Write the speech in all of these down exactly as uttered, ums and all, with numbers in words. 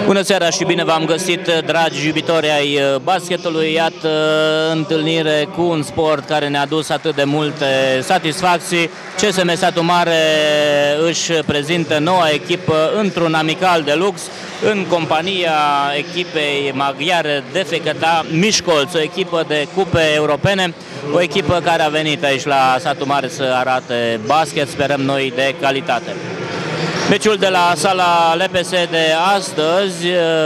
Bună seara și bine v-am găsit, dragi iubitori ai basketului. Iată, întâlnire cu un sport care ne-a adus atât de multe satisfacții. C S M Satu Mare își prezintă noua echipă într-un amical de lux în compania echipei maghiare D V T K Miskolc, o echipă de cupe europene, o echipă care a venit aici la Satu Mare să arate basket, sperăm noi, de calitate. Meciul de la sala L P S de astăzi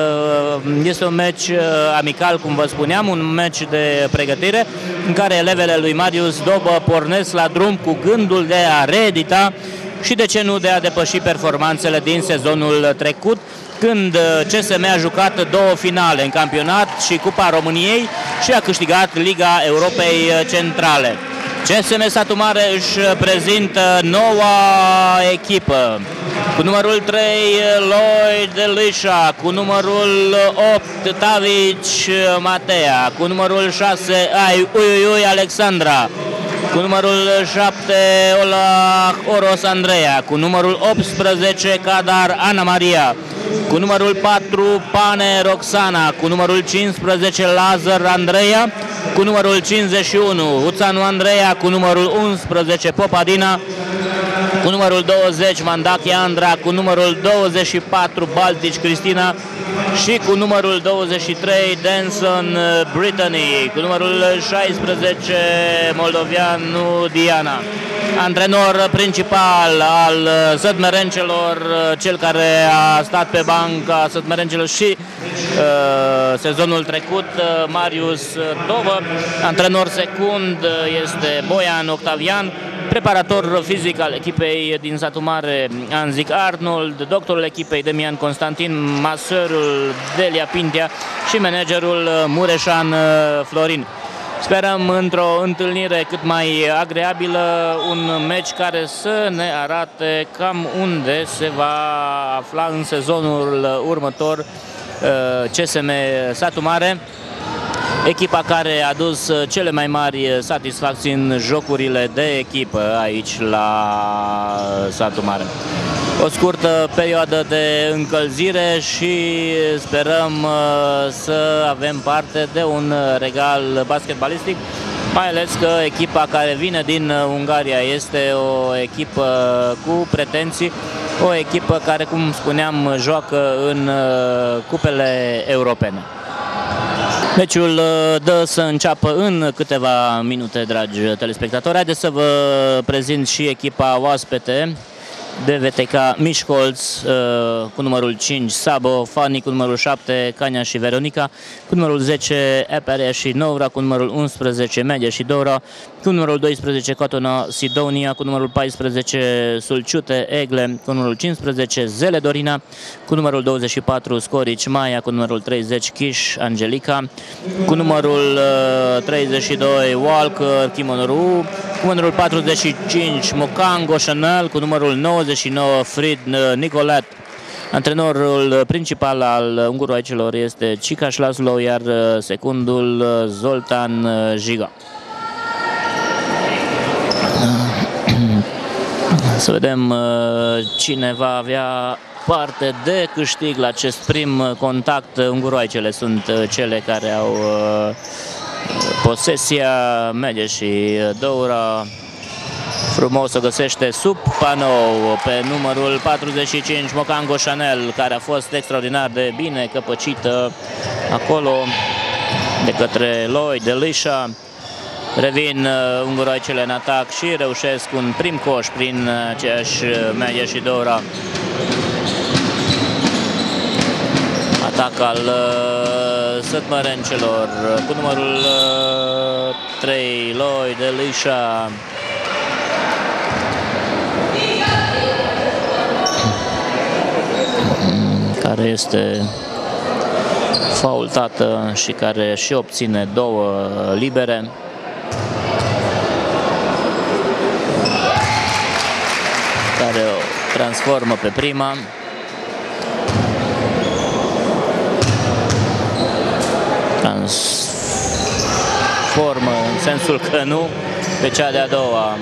este un meci amical, cum vă spuneam, un meci de pregătire în care elevele lui Marius Dobă pornesc la drum cu gândul de a reedita și, de ce nu, de a depăși performanțele din sezonul trecut, când C S M a jucat două finale în campionat și Cupa României și a câștigat Liga Europei Centrale. C S M Satu Mare își prezintă noua echipă cu numărul trei Lloyd, cu numărul opt Tavić, Matea, cu numărul șase ai Uiuiui Alexandra, cu numărul șapte Ola Oros Andreea, cu numărul optsprezece Cadar Ana Maria, cu numărul patru Pane Roxana, cu numărul cincisprezece Lazar Andreea, cu numărul cincizeci și unu Uțanu Andreea, cu numărul unsprezece Popadina, cu numărul douăzeci Mandache Andra, cu numărul douăzeci și patru Baltic Kristina și cu numărul douăzeci și trei Denson Brittany, cu numărul șaisprezece moldoveanu Diana. Antrenor principal al sătmerencelor, cel care a stat pe banca sătmerencelor și uh, sezonul trecut, Marius Dobă. Antrenor secund este Boian Octavian. Preparator fizic al echipei din Satu Mare, Anzic Arnold, doctorul echipei Demian Constantin, maserul Delia Pintea și managerul Mureșan Florin. Sperăm într-o întâlnire cât mai agreabilă, un meci care să ne arate cam unde se va afla în sezonul următor C S M Satu Mare, echipa care a adus cele mai mari satisfacții în jocurile de echipă aici la Satu Mare. O scurtă perioadă de încălzire și sperăm să avem parte de un regal basketbalistic, mai ales că echipa care vine din Ungaria este o echipă cu pretenții, o echipă care, cum spuneam, joacă în cupele europene. Meciul dă să înceapă în câteva minute, dragi telespectatori. Haideți să vă prezint și echipa oaspete D V T K Miskolc, cu numărul cinci Sabo, Fani, cu numărul șapte Cania și Veronica, cu numărul zece Eperea și Novra, cu numărul unsprezece Media și Dora, cu numărul doisprezece Cotona Sidonia, cu numărul paisprezece Sulciute Egle, cu numărul cincisprezece Zele Dorina, cu numărul douăzeci și patru Scorici Maia, cu numărul treizeci Chiș Angelica, cu numărul treizeci și doi Walker Kimonoru, cu numărul patruzeci și cinci Mocango Chanel, cu numărul nouăzeci și nouă Frid Nicolet. Antrenorul principal al unguroaicelor este Cicaș Laszlo, iar secundul Zoltan Jiga. Să vedem cine va avea parte de câștig la acest prim contact. Unguroaicele sunt cele care au posesia. Media și Doura frumos o găsește sub panou pe numărul patruzeci și cinci Mocango Chanel, care a fost extraordinar de bine căpăcită acolo de către Lloyd, de Lisha. Revin uh, unguroaicele în atac și reușesc un prim coș prin aceeași Media și Dora. Atac al uh, sătmărencelor cu numărul uh, trei Lloyd, de Lisha. Care este faultată și care și obține două libere. Care o transformă pe prima. Transformă în sensul că nu pe cea de-a doua.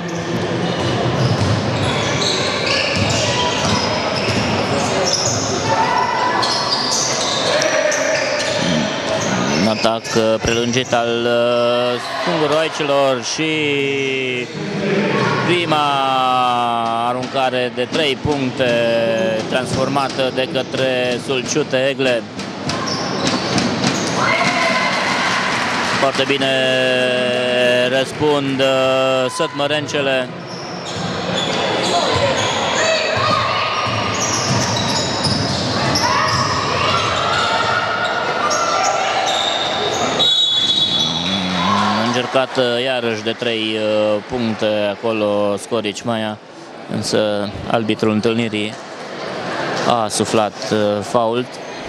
atac prelungit al unguroaicilor și prima aruncare de trei puncte transformată de către Sulciute Egle. Foarte bine răspund sătmărencele. Încercat iarăși de trei puncte acolo Scorici Maia, însă arbitrul întâlnirii a suflat fault.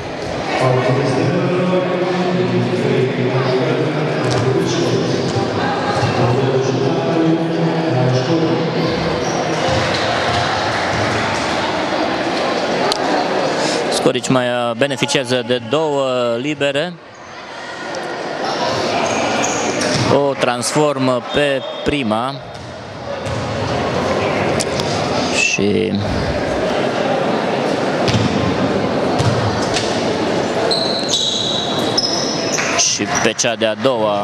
Scorici Maia beneficiază de două libere. O transformă pe prima și și pe cea de-a doua.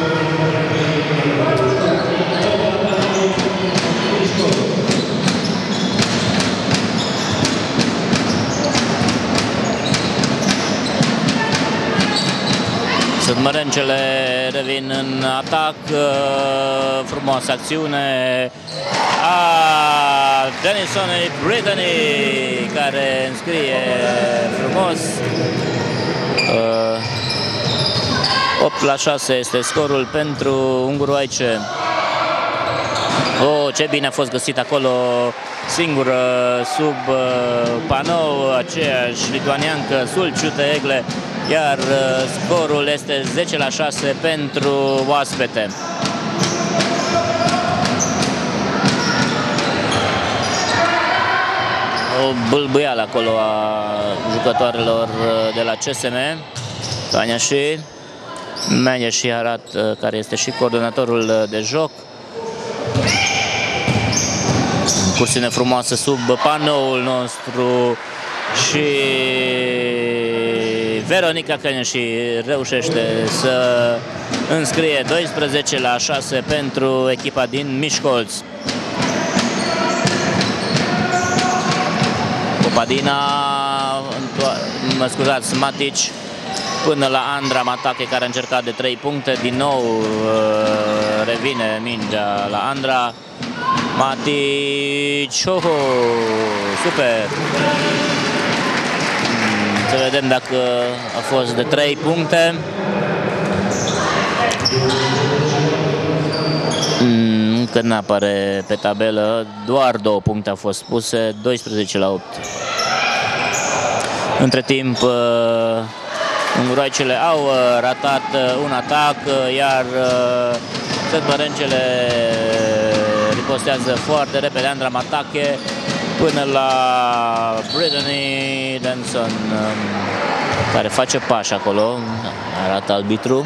Sătmărencele revin în atac, frumoasă acțiune a Denisonei Brittany, care înscrie frumos. opt la șase este scorul pentru unguroaice. Oh, ce bine a fost găsit acolo, singură sub panou, aceeași lituaniancă, Sulciute Egle, iar scorul este zece la șase pentru oaspete. O bâlbâială acolo a jucătoarelor de la C S M. Tania și Menia și Arat, care este și coordonatorul de joc. Cursiune frumoasă sub panoul nostru și Veronica Căneși reușește să înscrie doisprezece la șase pentru echipa din Miskolc. Popadina, mă scuzați, Matici până la Andra, Mandache, care a încercat de trei puncte. Din nou revine mingea la Andra. Matici, oh, super! Să vedem dacă a fost de trei puncte. Încă nu apare pe tabelă, doar două puncte au fost puse, doisprezece la opt. Între timp, unguroaicele au ratat un atac, iar sătmărencele ripostează foarte repede. Andra, Mandache până la Brittany Denson, care face pași acolo, arată arbitru.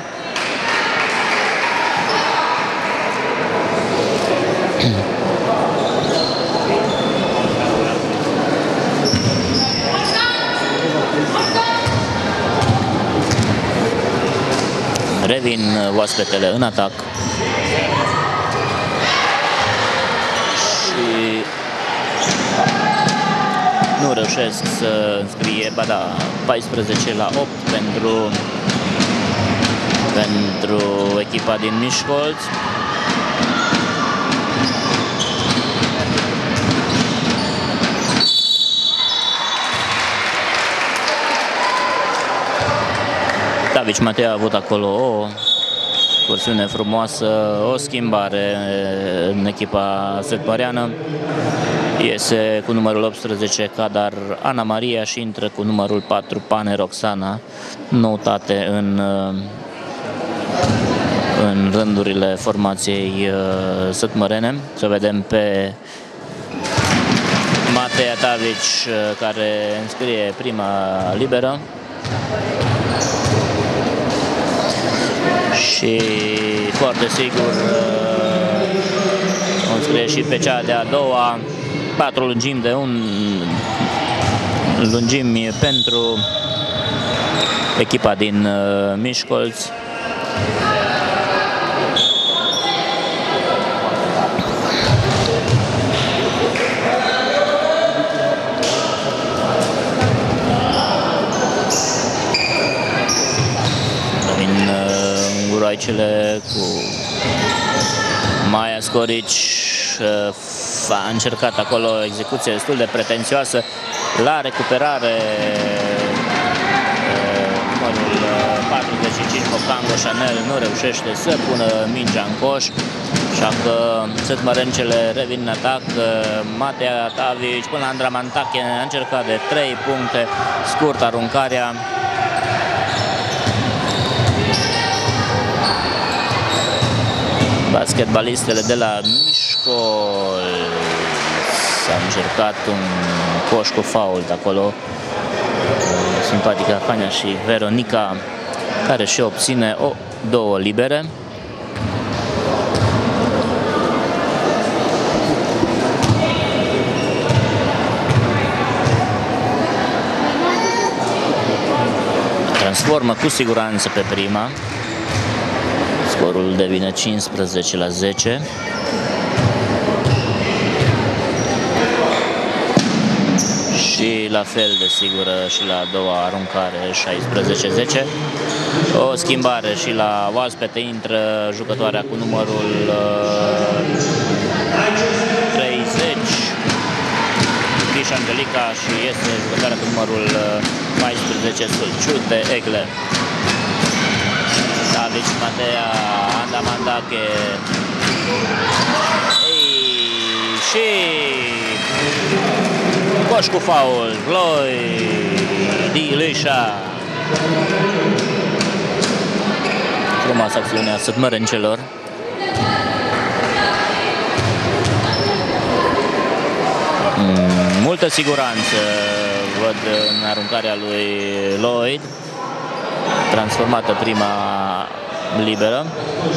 Revin oaspetele în atac. Și nu reușesc să înscrie, ba da, paisprezece la opt pentru, pentru echipa din Miskolc. Tavić Matea a avut acolo o cursiune frumoasă, o schimbare în echipa sătmăreană. Iese cu numărul optsprezece Cadar Ana Maria și intră cu numărul patru Pane Roxana, noutate în, în rândurile formației sătmărene. Să vedem pe Matea Tavić, care înscrie prima liberă. Și foarte sigur o înscrie și pe cea de-a doua. Patru lungimi de un lungimi pentru echipa din Miskolc. În guroaicele cu Matea Tavić, a încercat acolo o execuție destul de pretențioasă la recuperare. Numărul patruzeci și cinci, Mocango Chanel, nu reușește să pună mingea în coș, așa că sătmărencele revin în atac. Matea Tavić până la Andra Mandache a încercat de trei puncte, scurt aruncarea. Basketbalistele de la Miskolc s-a încercat un coș cu fault acolo. Simpatica Fania și Veronica, care și obține o două libere. Transformă cu siguranță pe prima. Scorul devine cincisprezece la zece. Și la fel de sigură și la a doua aruncare, șaisprezece zece. O schimbare și la oaspete, intră jucătoarea cu numărul treizeci, Angelica, și este jucătoarea cu numărul paisprezece, Sălciute Egle. Tavić, Matea, Andra Mandache. Ei, și coș cu faul, Lloyd, Dilisha. Frumoasă acțiunea sătmărencelor. Mm, multă siguranță văd în aruncarea lui Lloyd, transformată prima liberă.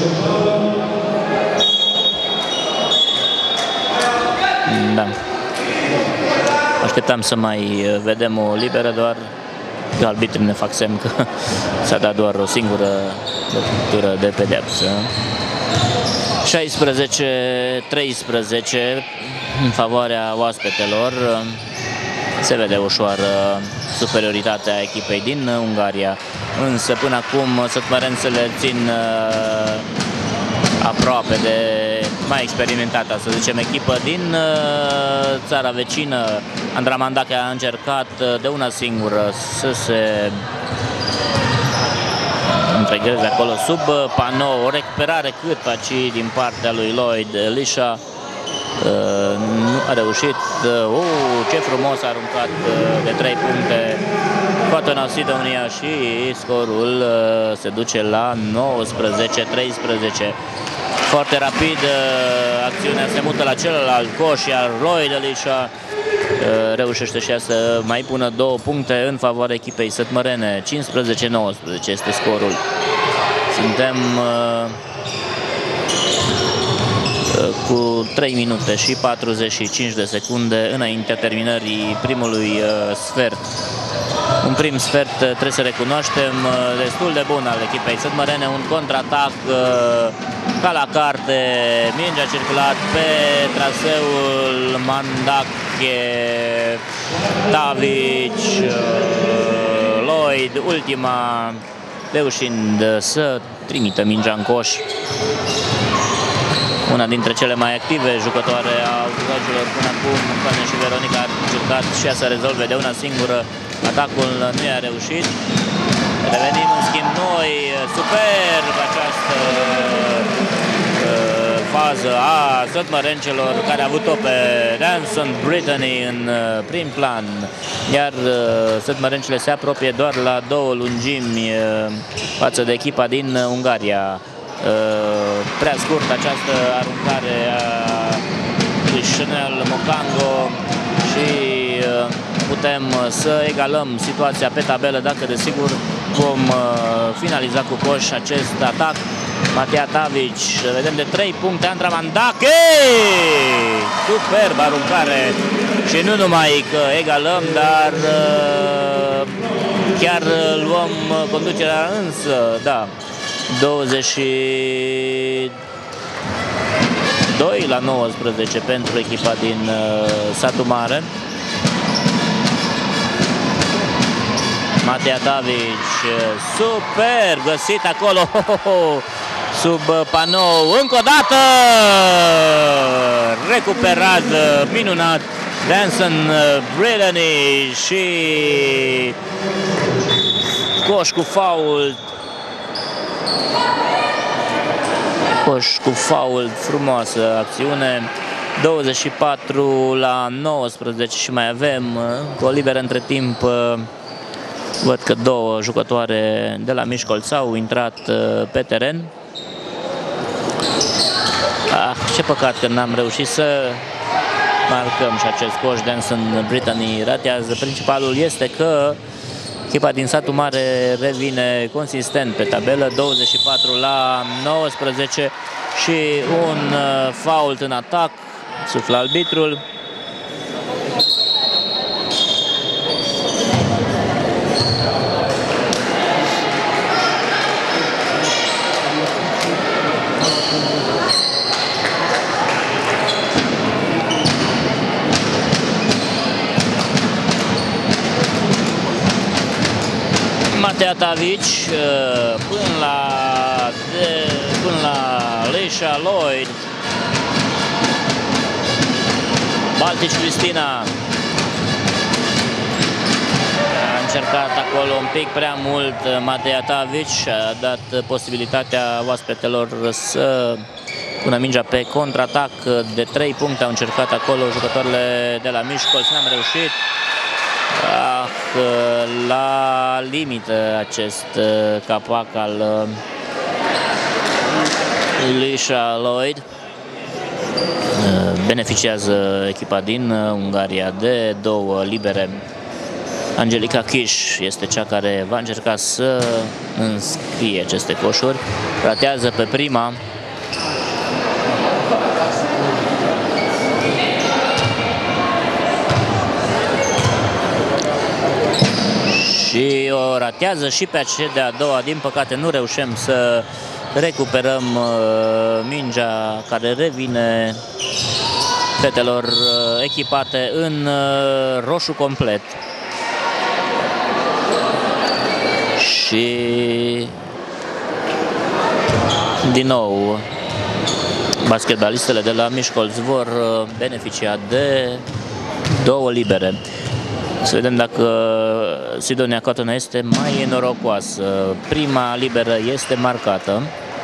Da. Așteptam să mai vedem o liberă, doar că arbitrii ne fac semn că s-a dat doar o singură lovitură de pedeapsă. șaisprezece treisprezece în favoarea oaspetelor. Se vede ușoară superioritatea echipei din Ungaria, însă până acum sătmărențele țin aproape de mai experimentată, să zicem, echipă din țara vecină. Andra Mandache a încercat de una singură să se întregreze acolo sub panou, o recuperare cât faci din partea lui Lloyd. Lisha nu a reușit. Uh, ce frumos a aruncat de trei puncte Cotton of Sidonia și scorul uh, se duce la nouăsprezece treisprezece. Foarte rapid acțiunea se mută la celălalt coș, iar Lloyd Lisha reușește și ea să mai pună două puncte în favoarea echipei sătmărene. cincisprezece nouăsprezece este scorul. Suntem cu trei minute și patruzeci și cinci de secunde înaintea terminării primului sfert. Un prim sfert, trebuie să recunoaștem, destul de bun al echipei sătmărene, un contraatac ca la carte, mingea a circulat pe traseul Mandache, Tavić, Lloyd, ultima reușind să trimită mingea în coș. Una dintre cele mai active jucătoare a jucătorilor până acum, Fania și Veronica, a încercat și ea să rezolve de una singură. Atacul nu i-a reușit. Revenim în schimb noi. Superb această uh, fază a sătmărencelor, care a avut-o pe Denson, Brittany în uh, prim plan. Iar uh, sătmărencele se apropie doar la două lungimi uh, față de echipa din uh, Ungaria. Uh, prea scurt această aruncare a lui Chanel Mocango și uh, putem să egalăm situația pe tabelă dacă desigur vom uh, finaliza cu coș acest atac. Matea Tavić, vedem de trei puncte, Andra Mandache, superb aruncare Și nu numai că egalăm, dar chiar luăm conducerea, însă, da, douăzeci și doi la nouăsprezece pentru echipa din Satu Mare. Matea Tavić, super găsit acolo, sub panou, încă o dată, recuperat, minunat, Denson, Brittany și coș cu fault, coș cu fault, frumoasă acțiune, douăzeci și patru la nouăsprezece și mai avem o liberă între timp. Văd că două jucătoare de la Miskolc au intrat pe teren. Ah, ce păcat că n-am reușit să marcăm și acest coș. Denson, Brittany ratează. Principalul este că echipa din Satu Mare revine consistent pe tabelă, douăzeci și patru la nouăsprezece și un fault în atac, suflă arbitrul. Matea Tavić până la, de, până la Lloyd. Baltic Kristina a încercat acolo un pic prea mult Matea Tavić, a dat posibilitatea oaspetelor să pună mingea pe contraatac de trei puncte. Au încercat acolo jucătoarele de la Miskolc, n-am reușit. Ah, la limită acest capac al Lloyd. Beneficiază echipa din Ungaria de două libere. Angelica Kish este cea care va încerca să înscrie aceste coșuri. Ratează pe prima. Și o ratează și pe aceea de-a doua. Din păcate nu reușim să recuperăm uh, mingea care revine fetelor uh, echipate în uh, roșu complet. Și din nou basketbalistele de la Miskolc vor uh, beneficia de două libere. Să vedem dacă Sidonia Cotona este mai norocoasă. Prima liberă este marcată.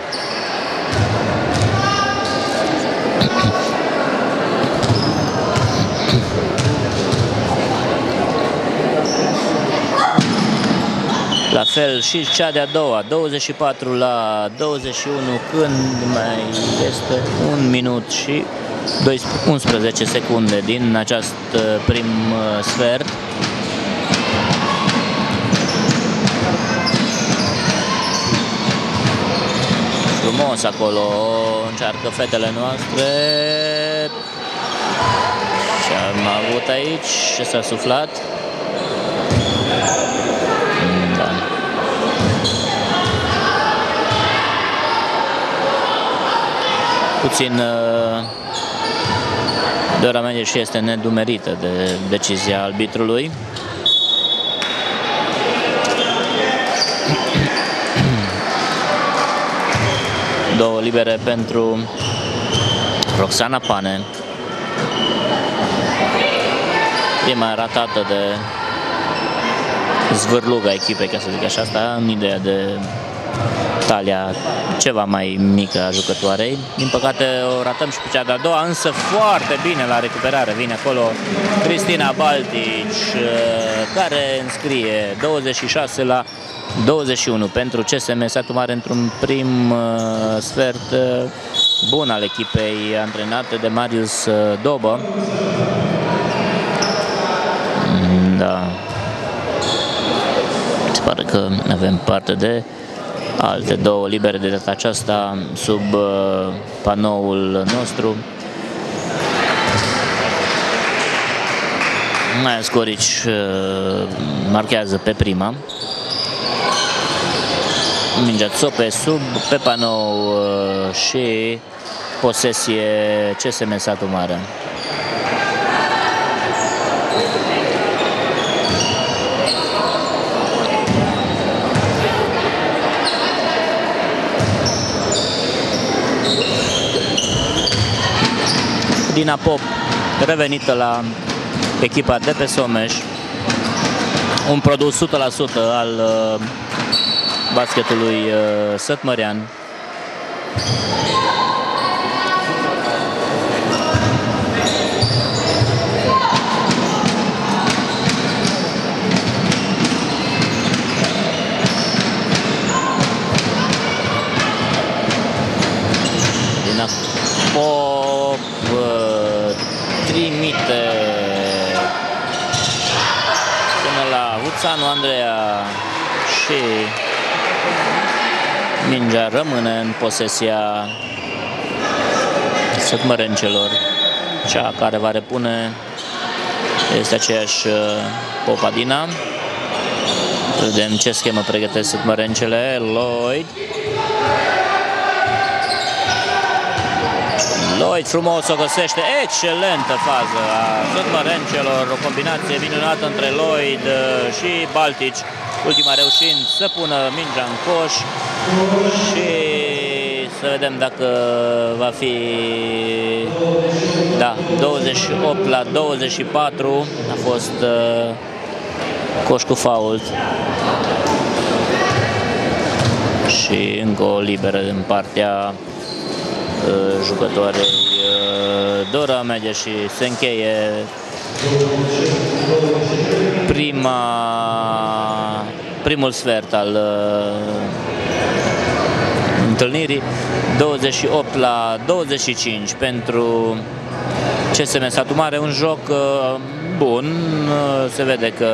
La fel și cea de-a doua, douăzeci și patru la douăzeci și unu, când mai este un minut și unsprezece secunde din acest prim sfert. Frumos acolo încearcă fetele noastre. Ce am avut aici? Ce s-a suflat? Da. Puțin Dora Menge și este nedumerită de decizia arbitrului. Două libere pentru Roxana Pane. Prima ratată de zvârluga echipei, ca să zic așa, asta în ideea de talia ceva mai mică a jucătoarei. Din păcate o ratăm și pe cea de-a doua, însă foarte bine la recuperare vine acolo Kristina Baltic, care înscrie douăzeci și șase la douăzeci și unu pentru C S M Satu Mare într-un prim sfert bun al echipei antrenate de Marius Dobă. Da. Se pare că avem parte de alte două libere de data aceasta sub uh, panoul nostru. Matea Tavić marchează pe prima. Mingea țope sub, pe panou și posesie C S M Satu Mare. Dina Pop revenită la echipa de pe Someș, un produs o sută la sută al uh, basketului uh, sătmărean. Dina Pop uh, trimite până la Andra și mingea rămâne în posesia sătmărencelor. Cea care va repune este aceeași Popadina. Vedem ce schemă pregătesc sătmărencele. Lloyd. Lloyd frumos o găsește, excelentă fază a sătmărencelor, o combinație minunată între Lloyd și Baltic, ultima reușind să pună mingea în coș și să vedem dacă va fi, da, douăzeci și opt la douăzeci și patru, a fost uh, coș cu fault și încă o liberă din partea jucătoarei Dora Medea și se încheie prima, primul sfert al uh, întâlnirii, douăzeci și opt la douăzeci și cinci pentru C S M Satu Mare, un joc uh, bun, uh, se vede că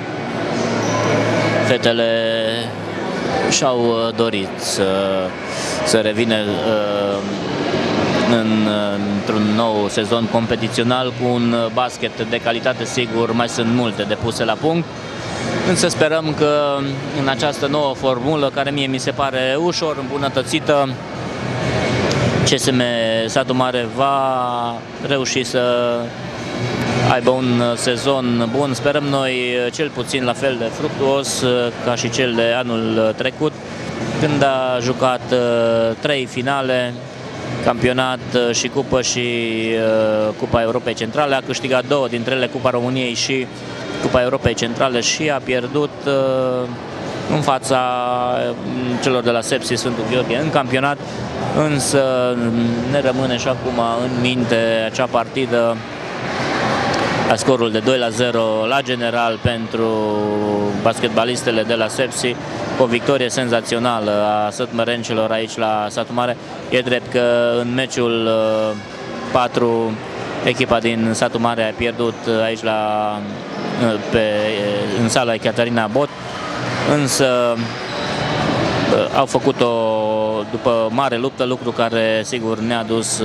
fetele și-au dorit să, să revină uh, în, într-un nou sezon competițional cu un basket de calitate. Sigur, mai sunt multe de puse la punct, însă sperăm că în această nouă formulă, care mie mi se pare ușor îmbunătățită, C S M Satu Mare va reuși să aibă un sezon bun. Sperăm noi cel puțin la fel de fructuos ca și cel de anul trecut, când a jucat trei finale, campionat și cupă și uh, Cupa Europei Centrale. A câștigat două dintre ele, Cupa României și Cupa Europei Centrale, și a pierdut uh, în fața celor de la Sepsi Sfântul Gheorghe în campionat, însă ne rămâne și acum în minte acea partidă la scorul de doi la zero la general pentru basketbalistele de la Sepsi, o victorie senzațională a sătmărencelor aici la Satu Mare. E drept că în meciul patru echipa din Satu Mare a pierdut aici la, pe, în sala Caterina Bot, însă au făcut-o după mare luptă, lucru care sigur ne-a dus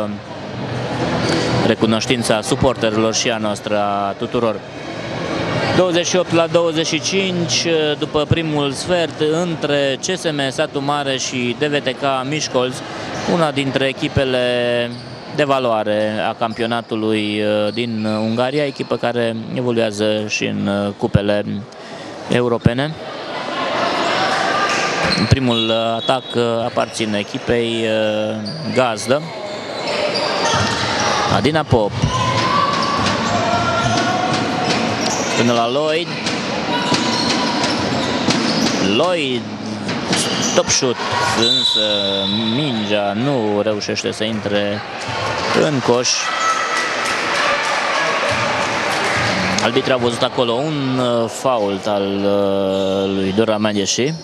recunoștința suporterilor și a noastră, a tuturor. douăzeci și opt la douăzeci și cinci după primul sfert între C S M Satu Mare și D V T K Miskolc, una dintre echipele de valoare a campionatului din Ungaria, echipă care evoluează și în cupele europene. Primul atac aparține echipei gazdă. Dina Pop până la Lloyd. Lloyd, top shoot, însă mingea nu reușește să intre în coș. Arbitrii au văzut acolo un fault al lui Dora Mandache.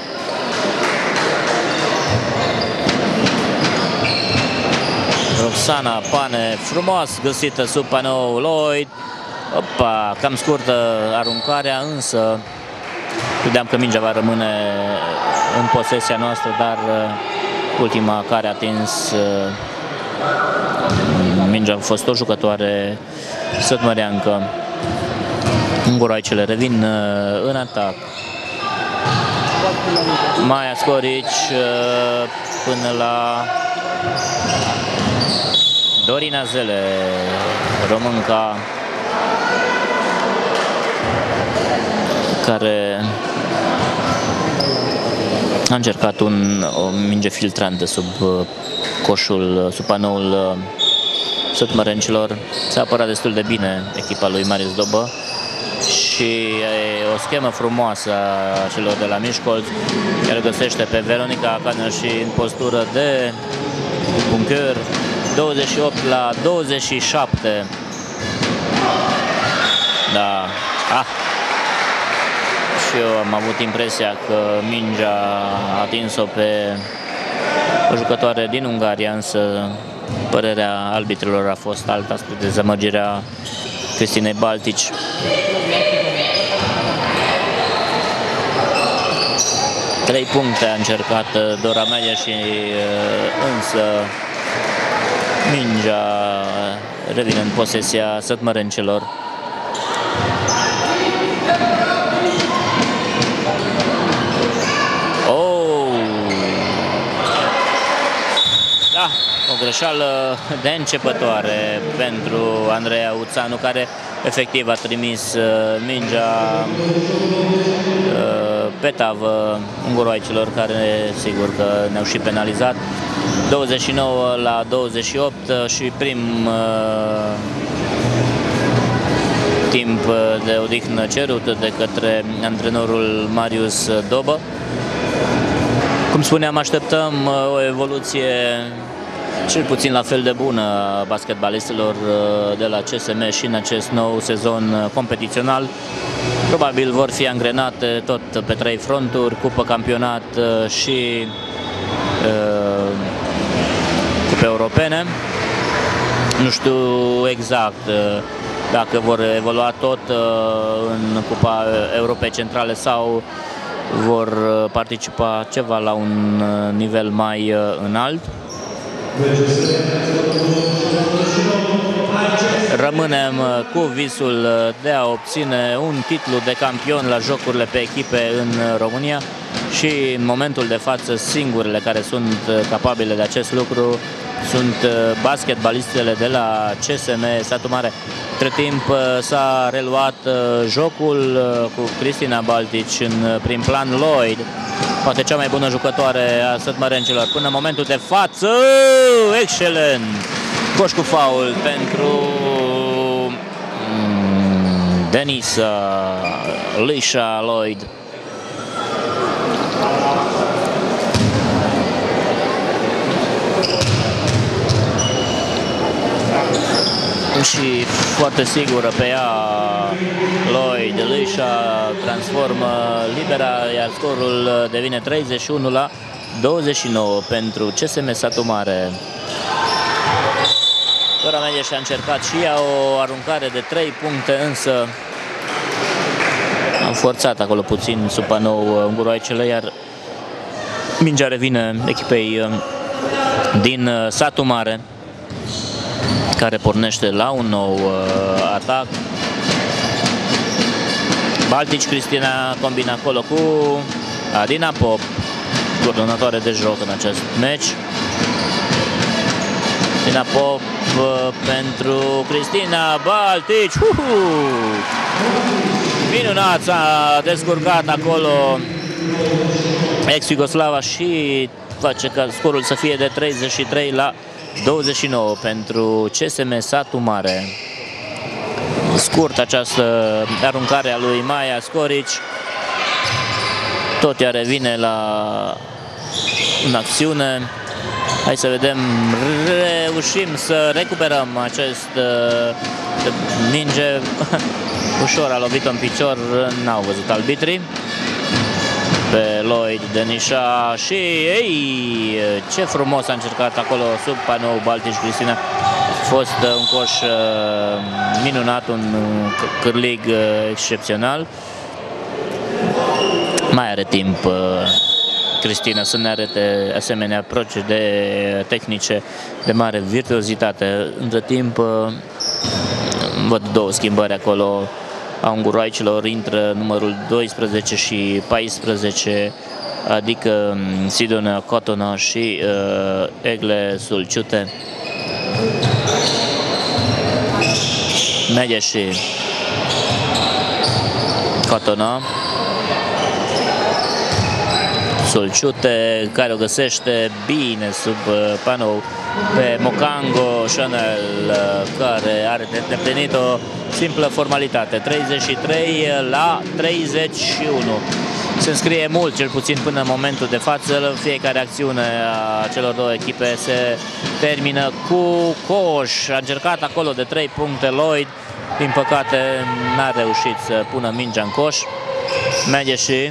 Roxana Pane, frumos găsită sub panou Lloyd. Opa, cam scurtă aruncarea, însă credeam că mingea va rămâne în posesia noastră, dar ultima care a atins mingea a fost o jucătoare sătmăreancă. Unguroaicele revin în atac. Matea Tavić până la Dorina Zele, românca, care a încercat un, o minge filtrantă sub coșul, sub panoul sătmărencilor. S-a apărat destul de bine echipa lui Marius Dobă și o schemă frumoasă a celor de la Miskolc, care găsește pe Veronica Cană și în postură de bunker. douăzeci și opt la douăzeci și șapte. Da. Ah. Și eu am avut impresia că mingea a atins-o pe o jucătoare din Ungaria, însă părerea arbitrilor a fost alta, spre dezamăgirea Kristinei Baltic. Trei puncte a încercat Dora Media și însă mingea revine în posesia sătmărencelor. Da, o greșeală de începătoare pentru Andreea Uțanu, care efectiv a trimis mingea pe tavă unguroaicilor, care sigur că ne-au și penalizat. douăzeci și nouă la douăzeci și opt și prim timp de odihnă cerut de către antrenorul Marius Dobă. Cum spuneam, așteptăm o evoluție cel puțin la fel de bună a basketbalistelor de la C S M și în acest nou sezon competițional. Probabil vor fi angrenate tot pe trei fronturi: cupă, campionat și uh, cupe europene. Nu știu exact uh, dacă vor evolua tot uh, în Cupa Europei Centrale sau vor participa ceva la un nivel mai înalt. Rămânem cu visul de a obține un titlu de campion la jocurile pe echipe în România și în momentul de față singurele care sunt capabile de acest lucru sunt basketbalistele de la C S M Satu Mare. Între timp s-a reluat jocul cu Kristina Baltic în prim plan. Lloyd, poate cea mai bună jucătoare a sătmărencilor până în momentul de față. Excelent! Coș cu faul pentru Denisa Lisha Lloyd. Și foarte sigură pe ea Lloyd. Lisha transformă libera, iar scorul devine treizeci și unu la douăzeci și nouă pentru C S M Satu Mare. Dora Media și-a încercat și ea o aruncare de trei puncte, însă am forțat acolo puțin sub panou unguroaicele, iar mingea revine echipei din Satu Mare, care pornește la un nou uh, atac. Baltic, Kristina combina acolo cu Adina Pop, coordonatoare de joc în acest meci. Adina Pop uh, pentru Kristina Baltic. Uhu! Minunat, s-a descurcat acolo ex-Iugoslava și face ca scorul să fie de treizeci și trei la douăzeci și nouă pentru C S M Satu Mare. Scurt această aruncare a lui Matea Tavić. Tot ea revine la în acțiune. Hai să vedem, reușim să recuperăm acest uh, minge. Ușor a lovit-o în picior, n-au văzut arbitrii. Pe Lloyd, Denisha și ei, ce frumos a încercat acolo sub panou Baltic Kristina. A fost un coș minunat, un cârlig excepțional. Mai are timp Kristina să ne arate asemenea procedee tehnice de mare virtuozitate. Între timp văd două schimbări acolo a unguroaicilor intră numărul doisprezece și paisprezece, adică Sidonea Cotona și uh, Egle Sulciute. Mandache Cotona, Sulciute, care o găsește bine sub panou pe Mocango Chanel, care are de îndeplinit o simplă formalitate. treizeci și trei la treizeci și unu. Se înscrie mult, cel puțin până în momentul de față. Fiecare acțiune a celor două echipe se termină cu coș. A încercat acolo de trei puncte Lloyd, din păcate n-a reușit să pună mingea în coș. Mandache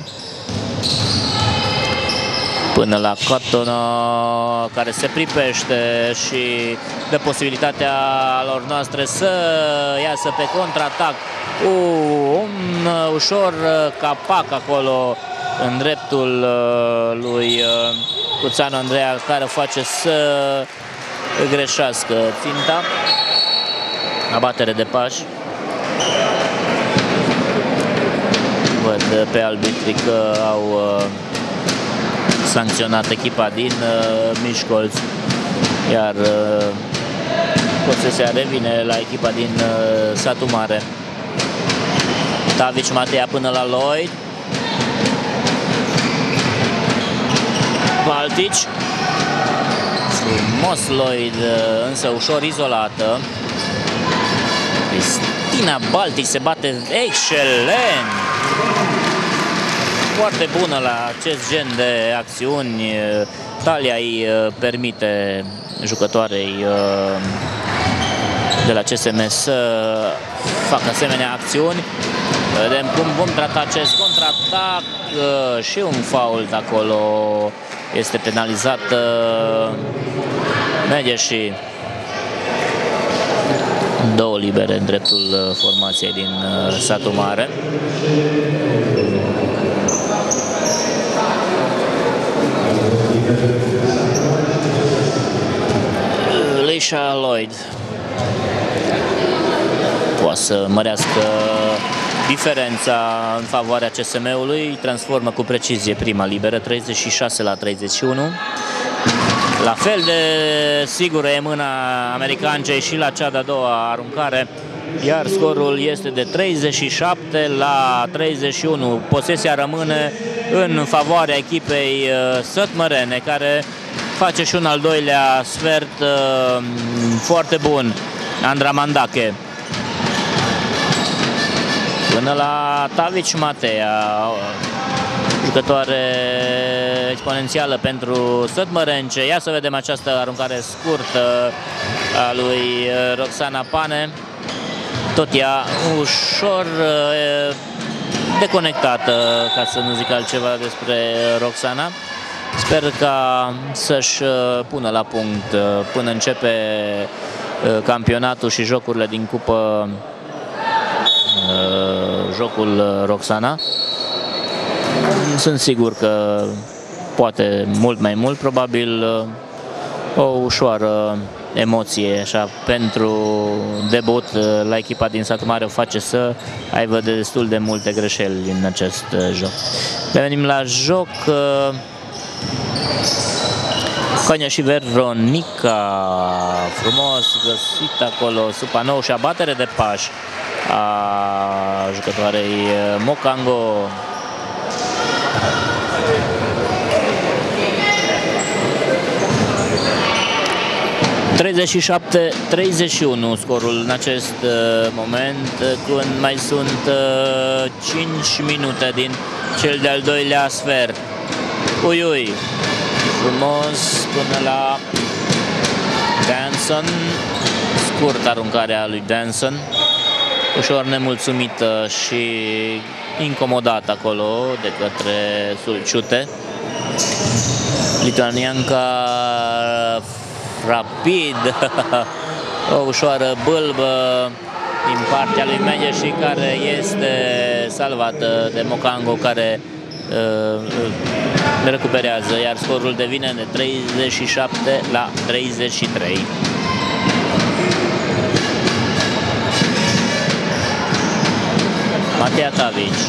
până la Cotona, care se pripește și dă posibilitatea lor noastre să iasă pe contraatac. Uh, un ușor capac acolo în dreptul lui Gherdan Andrea, care face să greșească ținta. Abatere de pași. Văd pe arbitri că au sancționat echipa din uh, Miskolc, iar uh, posesia revine la echipa din uh, Satu Mare. Tavić Matea până la Lloyd. Baltic. Frumos Lloyd, însă ușor izolată. Kristina Baltic se bate excelent. Foarte bună la acest gen de acțiuni. Talia îi permite jucătoarei de la C S M să facă asemenea acțiuni. Vedem cum vom trata acest contraatac și un fault acolo este penalizat. Mandache. Două libere în dreptul formației din Satu Mare. Lloyd poate să mărească diferența în favoarea C S M-ului, transformă cu precizie prima liberă, treizeci și șase la treizeci și unu. La fel de sigură e mâna americancei și la cea de-a doua aruncare, iar scorul este de treizeci și șapte la treizeci și unu. Posesia rămâne în favoarea echipei sătmărene, care face și un al doilea sfert uh, foarte bun. Andra Mandache până la Tavić Matea, jucătoare exponențială pentru sătmărence. Ia să vedem această aruncare scurtă a lui Roxana Pane. Tot ea ușor uh, deconectată, ca să nu zic altceva despre Roxana. Sper ca să-și pună la punct până începe campionatul și jocurile din cupă jocul Roxana. Sunt sigur că poate mult mai mult, probabil o ușoară emoție așa pentru debut la echipa din Satu Mare o face să aibă destul de multe greșeli în acest joc. Revenim la joc. Conia și Veronica, frumos găsit acolo sub panou și abatere de pași a jucătoarei Mocango. treizeci și șapte treizeci și unu scorul în acest moment, când mai sunt cinci minute din cel de-al doilea sfert. Ui, ui, frumos până la Denson, scurt aruncarea lui Denson, ușor nemulțumită și incomodată acolo de către Sulciute. Lituanianca rapid, o ușoară bâlbă din partea lui Mandache, care este salvată de Mocango, care uh, recuperează, iar scorul devine de treizeci și șapte la treizeci și trei. Matea Tavić.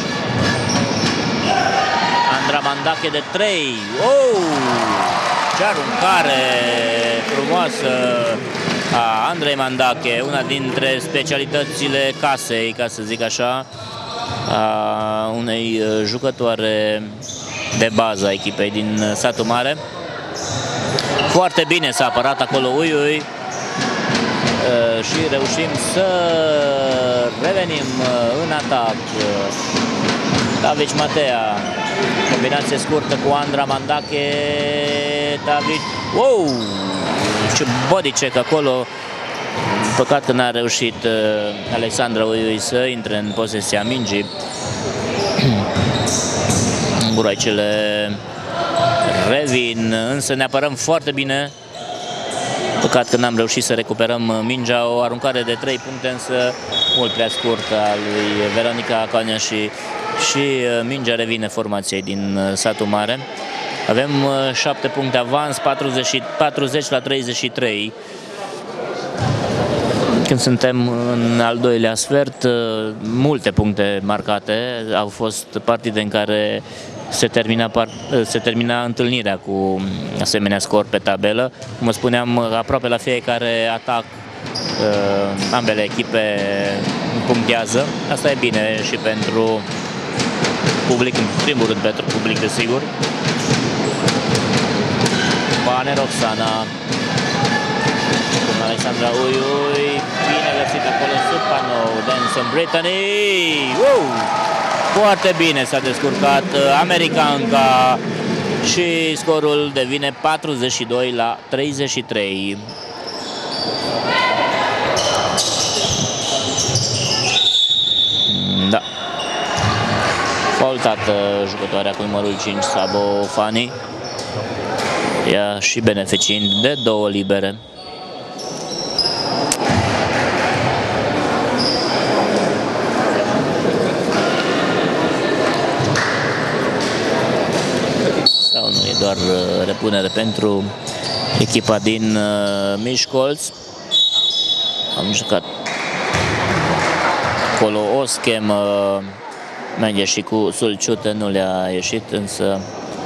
Andra Mandache de trei. Oh! Ce aruncare frumoasă a Andrei Mandache, una dintre specialitățile casei, ca să zic așa, a unei jucătoare de bază a echipei din Satu Mare. Foarte bine s-a apărat acolo Ui Ui și reușim să revenim în atac. Tavić Matea, combinație scurtă cu Andra Mandache Tavić. Wow! Ce body check acolo. Păcat că n-a reușit Alexandra Ui Ui să intre în posesia mingii. Guroaicele revin, însă ne apărăm foarte bine. Păcat că n-am reușit să recuperăm mingea, o aruncare de trei puncte, însă mult prea scurtă a lui Veronica Cania și, și mingea revine formației din Satu Mare. Avem șapte puncte avans, patruzeci, patruzeci la treizeci și trei. Când suntem în al doilea sfert, multe puncte marcate. Au fost partide în care se termina, se termina întâlnirea cu asemenea scor pe tabelă. Cum spuneam, aproape la fiecare atac ambele echipe punctează. Asta e bine și pentru public, în primul rând pentru public, desigur. Bane Roxana. Alexandra Ui Ui, bine găsit acolo sub panou. Denson, Brittany. Wow! Foarte bine s-a descurcat americanca și scorul devine patruzeci și doi la treizeci și trei. Da. Faultată jucătoarea cu numărul cinci, Sabo Fani. Ea și beneficiind de două libere. Sau nu e doar repunere pentru echipa din Miskolc. Am jucat acolo o schemă, merge și cu Sulciute, nu le-a ieșit, însă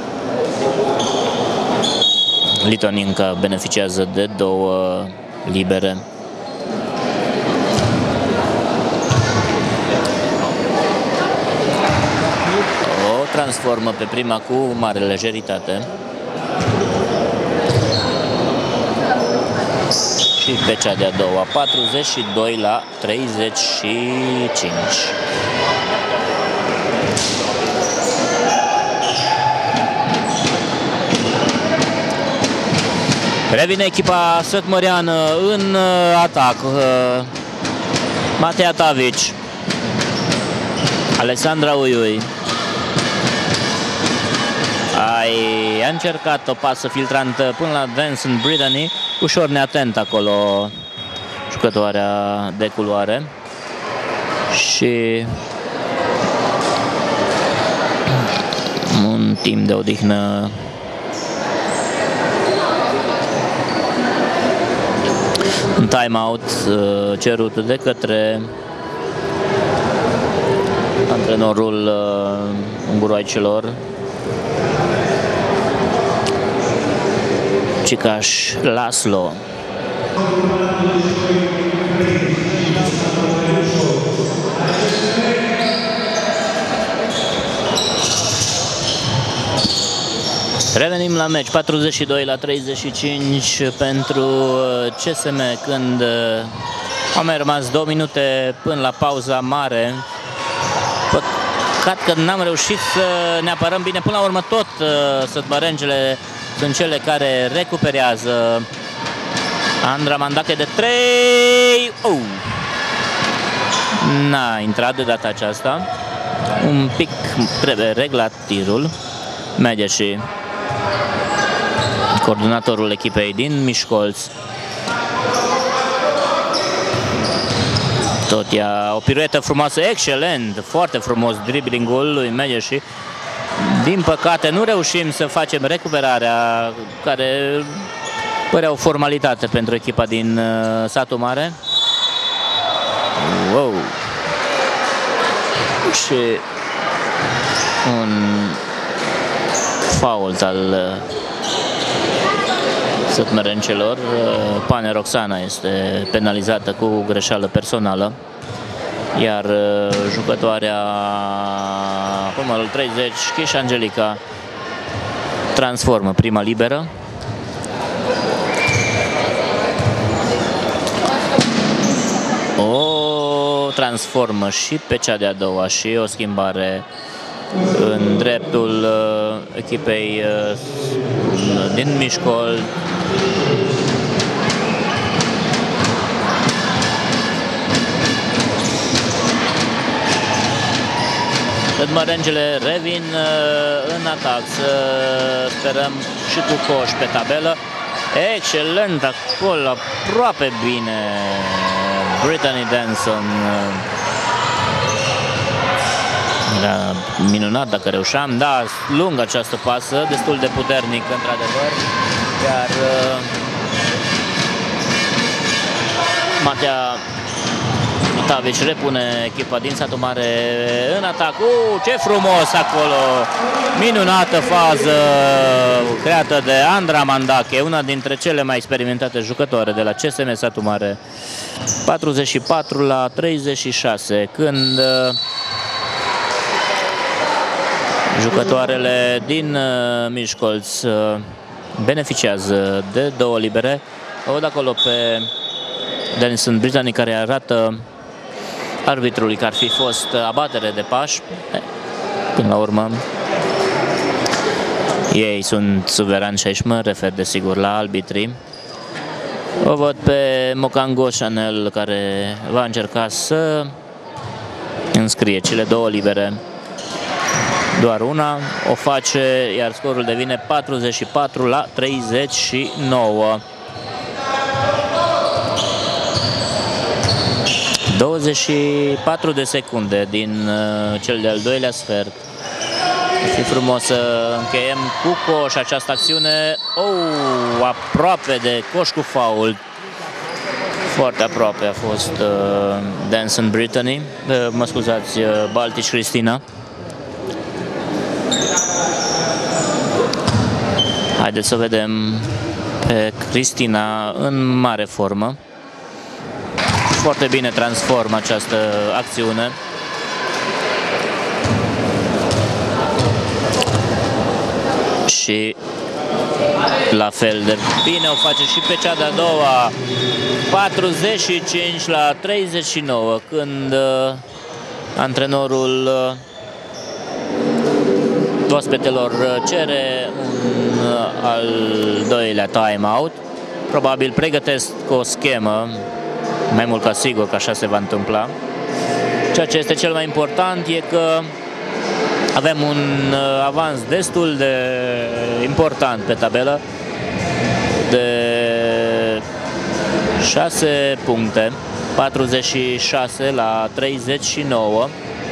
Litoninca beneficiază de două libere. O transformă pe prima cu mare lejeritate. Și pe cea de-a doua, patruzeci și doi la treizeci și cinci. Revine echipa sătmăreană în atac. Matea Tavić, Alexandra Ui Ui. Ai, a încercat o pasă filtrantă până la Denson, Brittany, ușor neatent acolo jucătoarea de culoare. Și un timp de odihnă un time-out uh, cerut de către antrenorul uh, unguroaicilor, Cicaș Laszlo. Revenim la meci, patruzeci și doi la treizeci și cinci pentru C S M, când au mai rămas două minute până la pauza mare. Păcat că n-am reușit să ne apărăm bine. Până la urmă tot sătmărencele sunt cele care recuperează. Andra Mandache de trei. Oh! N-a intrat de data aceasta. Un pic trebuie reglat tirul. Merge și coordonatorul echipei din Miskolc. Tot ea o piruetă frumoasă, excelent, foarte frumos driblingul lui Medje și din păcate nu reușim să facem recuperarea, care părea o formalitate pentru echipa din uh, Satu Mare. Wow! și un fault al sătmărencelor. Pane Roxana este penalizată cu greșeală personală, iar jucătoarea cu numărul treizeci, Chiș Angelica, transformă prima liberă. O transformă și pe cea de-a doua și o schimbare în dreptul echipei din Miskolc. Sătmărencele revin în atac, să sperăm și cu coș pe tabelă. Excelent acolo, aproape bine Brittany Denson. Da, minunat dacă reușeam, da, lungă această pasă, destul de puternic într-adevăr, iar uh, Matea Tavić repune echipa din Satu Mare în atac. Uh, ce frumos acolo! Minunată fază creată de Andra Mandache, una dintre cele mai experimentate jucătoare de la C S M Satu Mare. patruzeci și patru la treizeci și șase, când uh, jucătoarele din uh, Miskolc uh, beneficiază de două libere. O văd acolo pe Denson Brittany, care arată arbitrului că ar fi fost abatere de pași. Până la urmă ei sunt suverani și aici mă refer desigur la arbitrii. O văd pe Mocango Chanel, care va încerca să înscrie cele două libere. Doar una o face, iar scorul devine patruzeci și patru la treizeci și nouă. douăzeci și patru de secunde din uh, cel de-al doilea sfert. Ar fi frumos să încheiem cu coș această acțiune. Oh, aproape de coș cu fault. Foarte aproape a fost uh, Denson Brittany, uh, mă scuzați, uh, Baltic Kristina. Haideți să vedem pe Kristina în mare formă. Foarte bine transformă această acțiune. Și la fel de bine o face și pe cea de-a doua. patruzeci și cinci la treizeci și nouă, când uh, antrenorul uh, ospetelor cere un uh, al doilea time-out. Probabil pregătesc o schemă, mai mult ca sigur că așa se va întâmpla. Ceea ce este cel mai important e că avem un uh, avans destul de important pe tabelă, de șase puncte, patruzeci și șase la treizeci și nouă.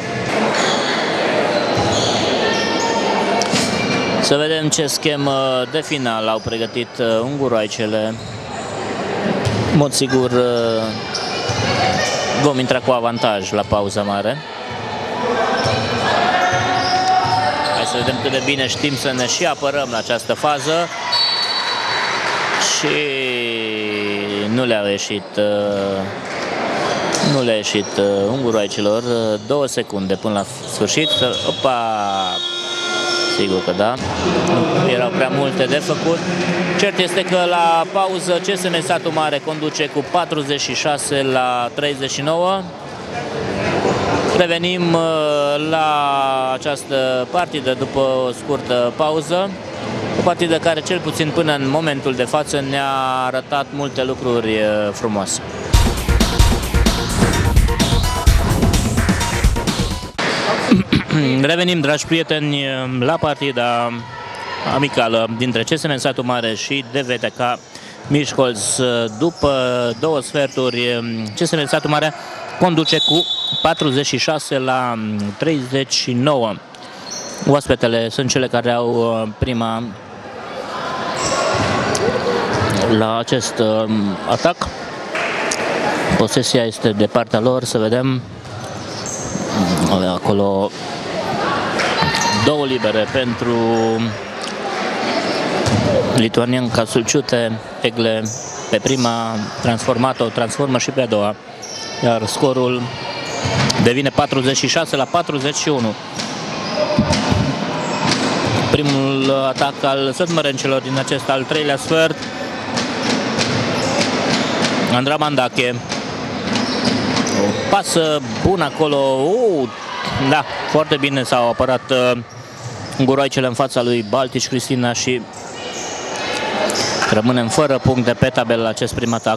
Să vedem ce schemă de final au pregătit uh, unguroaicele. În mod sigur uh, vom intra cu avantaj la pauza mare. Hai să vedem cât de bine știm să ne și apărăm la această fază. Și nu le-a ieșit uh, nu le-a ieșit uh, unguroaicilor. Uh, două secunde până la sfârșit. Opa! Sigur că da, erau prea multe de făcut. Cert este că la pauză C S M Satu Mare conduce cu patruzeci și șase la treizeci și nouă. Revenim la această partidă după o scurtă pauză. O partidă care, cel puțin până în momentul de față, ne-a arătat multe lucruri frumoase. Revenim, dragi prieteni, la partida amicală dintre C S M Satu Mare și D V T K Miskolc. După două sferturi, C S M Satu Mare conduce cu patruzeci și șase la treizeci și nouă. Oaspetele sunt cele care au prima la acest atac. Posesia este de partea lor, să vedem. Acolo două libere pentru lituanian Sulciute. Egle pe prima transformat-o, transformă și pe a doua, iar scorul devine patruzeci și șase la patruzeci și unu. Primul atac al sătmărencelor din acest al treilea sfert. Andra Mandache. O pasă bună acolo. Uh, da, foarte bine s-au apărat uh, unguroaicele în fața lui Baltic, Kristina, și rămânem fără puncte pe tabelă la acest prim atac.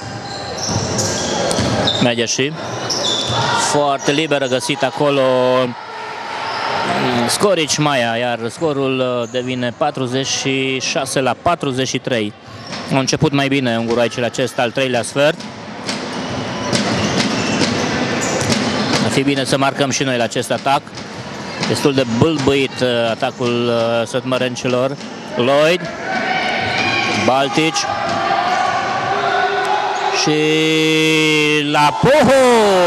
Merge și foarte liberă găsit acolo Scorici Maia, iar scorul devine patruzeci și șase la patruzeci și trei. Au început mai bine unguroaicele acest al treilea sfert. Ar fi bine să marcăm și noi la acest atac. Destul de bâlbâit atacul sătmărencelor. Lloyd, Baltic și la Poho!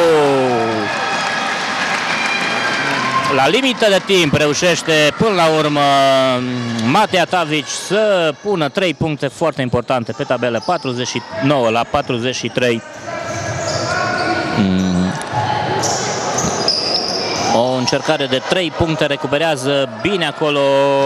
La limită de timp reușește până la urmă Matea Tavić să pună trei puncte foarte importante pe tabelă, patruzeci și nouă la patruzeci și trei. O încercare de trei puncte, recuperează bine acolo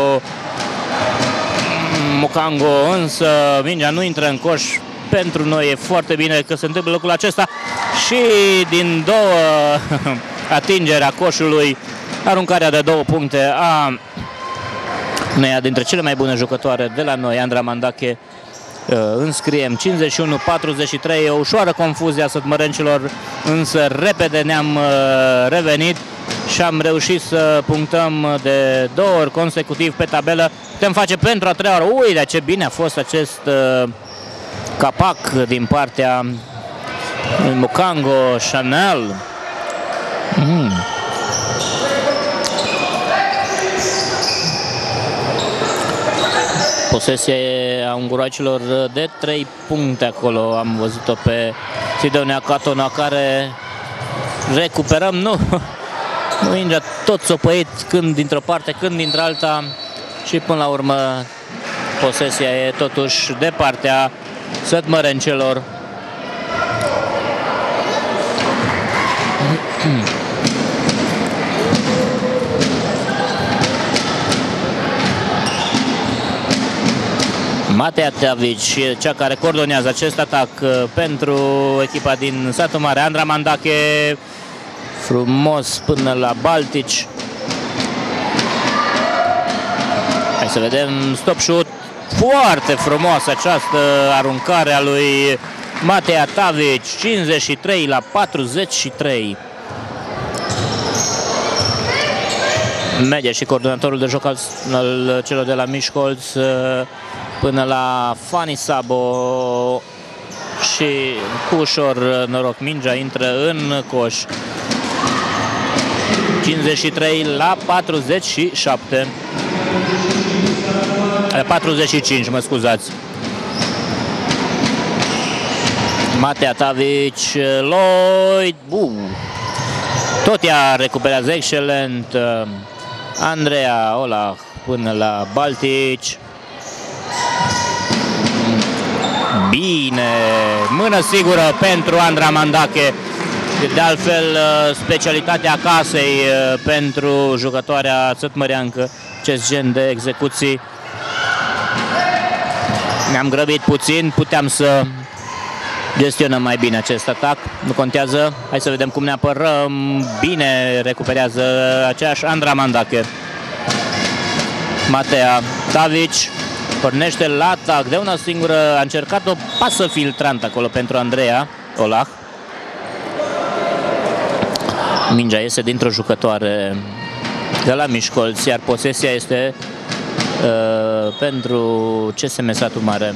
Mocango, însă mingea nu intră în coș. Pentru noi e foarte bine că se întâmplă lucrul acesta și din două atingeri a coșului, aruncarea de două puncte a uneia dintre cele mai bune jucătoare de la noi, Andra Mandache. Înscriem cincizeci și unu patruzeci și trei, o ușoară confuzie a sătmărencilor, însă repede ne-am revenit și am reușit să punctăm de două ori consecutiv pe tabelă. Putem face pentru a treia oră. Ui, de ce bine a fost acest uh, capac din partea lui Mocango, Chanel. Mm. Posesia a unguroaicilor de trei puncte acolo. Am văzut-o pe Sidonia Catona, care recuperăm, nu, nu mingea tot țopăit, când dintr-o parte, când dintr-alta, și până la urmă posesia e totuși de partea sătmărencelor. Matea Tavić, cea care coordonează acest atac pentru echipa din Satu Mare. Andra Mandache, frumos până la Baltic. Hai să vedem, stop shoot, foarte frumos această aruncare a lui Matea Tavić, cincizeci și trei la patruzeci și trei. Merge și coordonatorul de joc al, al celor de la Miskolc până la Fani Sabo și cu ușor noroc mingea intră în coș. cincizeci și trei la patruzeci și șapte. patruzeci și cinci, mă scuzați. Matea Tavić, Lloyd, uh. tot ea recuperează excelent. Andrea Ola până la Baltic. Bine, mână sigură pentru Andra Mandache. De altfel, specialitatea casei pentru jucătoarea sătmăreancă, acest gen de execuții. Ne-am grăbit puțin, puteam să gestionăm mai bine acest atac. Nu contează, hai să vedem cum ne apărăm. Bine recuperează aceeași Andra Mandache. Matea Tavić pornește la atac de una singură, a încercat o pasă filtrantă acolo pentru Andrea Olah. Mingea iese dintr-o jucătoare de la Miskolc, iar posesia este uh, pentru C S M Satu Mare.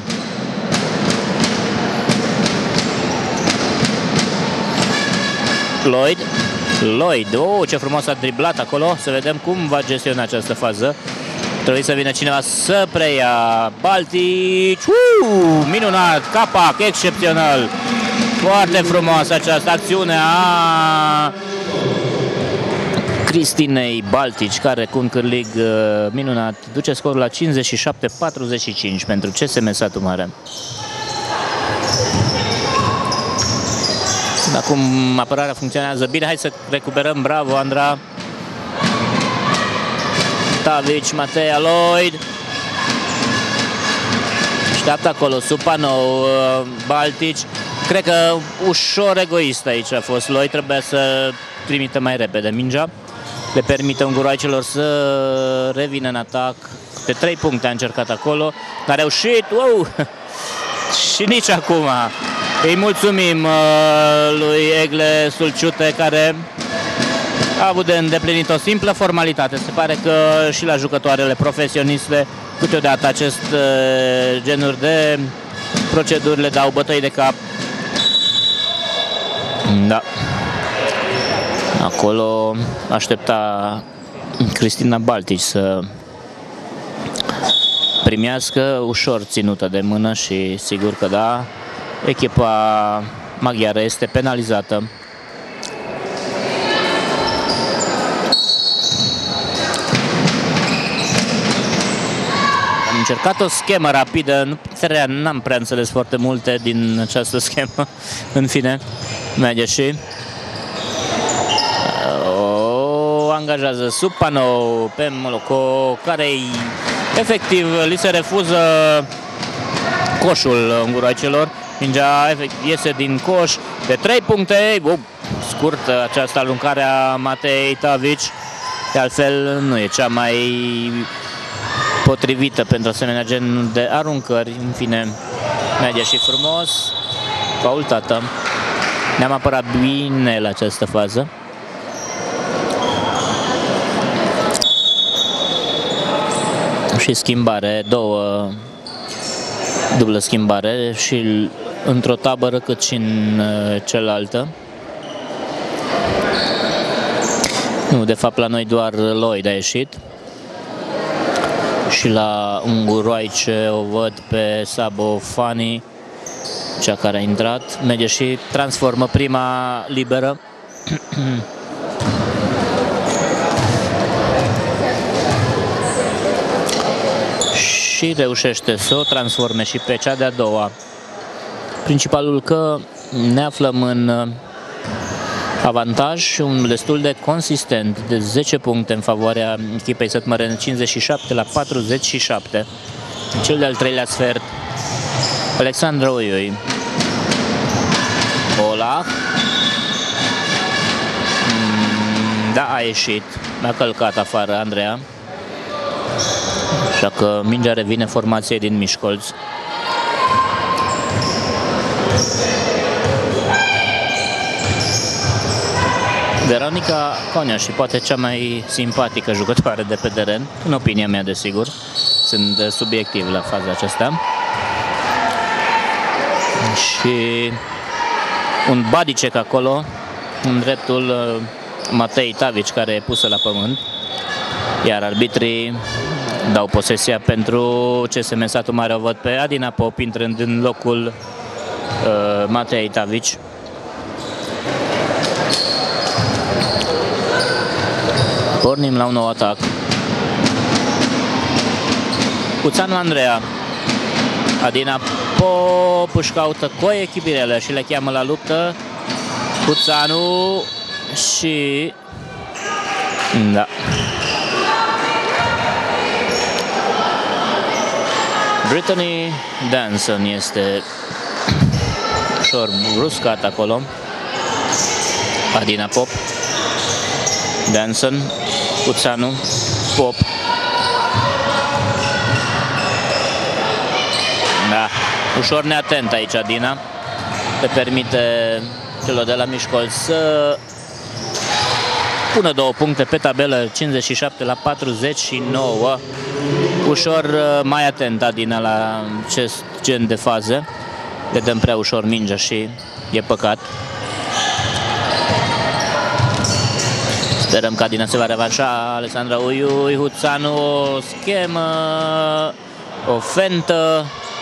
Lloyd, Lloyd, oh, ce frumos a driblat acolo, să vedem cum va gestiona această fază. Trebuie să vină cineva să preia. Baltic, uh, minunat, capac, excepțional. Foarte frumos această acțiune a Kristinei Baltic, care cu un cârlig minunat duce scorul la cincizeci și șapte patruzeci și cinci pentru C S M Satu Mare. Acum apărarea funcționează bine, hai să recuperăm, bravo Andra. Tavić, Matea, Lloyd. Așteaptă acolo, Supanou, Baltic. Cred că ușor egoist aici a fost Lloyd, trebuia să trimită mai repede mingea. Le permite unguroaicelor să revină în atac. De trei puncte a încercat acolo, a reușit, wow! Și nici acum. Îi mulțumim uh, lui Egle Sulciute, care a avut de îndeplinit o simplă formalitate. Se pare că și la jucătoarele profesioniste câteodată acest uh, genuri de proceduri le dau bătăi de cap. Da. Acolo aștepta Kristina Baltic să primească, ușor ținută de mână și sigur că da, echipa maghiară este penalizată. Am încercat o schemă rapidă, nu am prea înțeles foarte multe din această schemă. În fine, merge și o angajează Supanou pe Moloco, care efectiv li se refuză coșul unguroaicelor. Mingea iese din coș de trei puncte. Oh, scurtă această aruncare a Matea Tavić. De altfel nu e cea mai potrivită pentru asemenea gen de aruncări. În fine, merge și frumos. Faultată. Ne-am apărat bine la această fază. Și schimbare, două, dublă schimbare și într-o tabără cât și în uh, cealaltă. Nu, de fapt la noi doar Lloyd a ieșit. Și la unguroaice o văd pe Sabo Fani, cea care a intrat. Merge și transformă prima liberă. Și reușește să o transforme și pe cea de-a doua. Principalul că ne aflăm în avantaj și un destul de consistent de zece puncte în favoarea echipei Satu Mare, cincizeci și șapte la patruzeci și șapte. Cel de-al treilea sfert, Alexandra Oioi. Ola. Da, a ieșit. A călcat afară Andreea. Așa că mingea revine formației din Miskolc. Veronica Conia și poate cea mai simpatică jucătoare de pe teren, în opinia mea desigur. Sunt subiectiv la faza aceasta. Și un body check acolo, în dreptul Matea Tavić, care e pusă la pământ. Iar arbitrii dau posesia pentru C S M Satu Mare. O văd pe Adina Pop intrând în locul uh, Matea Tavić. Pornim la un nou atac. Cuțanu Andreea. Adina Pop își caută coechipirele și le cheamă la luptă. Cuțanu și... da. Brittany Denson este ușor bruscat acolo. Adina Pop, Denson, Cuțanu, Pop. Da, ușor neatent aici Adina. Le permite celor de la Miskolc să pună două puncte pe tabelă, cincizeci și șapte la patruzeci și nouă. Ușor mai atent Adina la acest gen de faze. Le dăm prea ușor mingea și e păcat. Sperăm că Adina se va revanșa. Alexandra Uiui, Huțanu, o schemă, o fentă.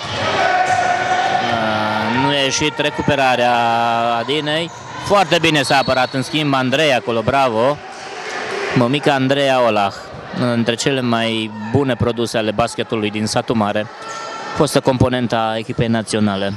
Nu a ieșit recuperarea Adinei. Foarte bine s-a apărat în schimb Andrei acolo, bravo. Mămica Andreea Olah, între cele mai bune produse ale basketului din Satu Mare, fostă componentă a echipei naționale.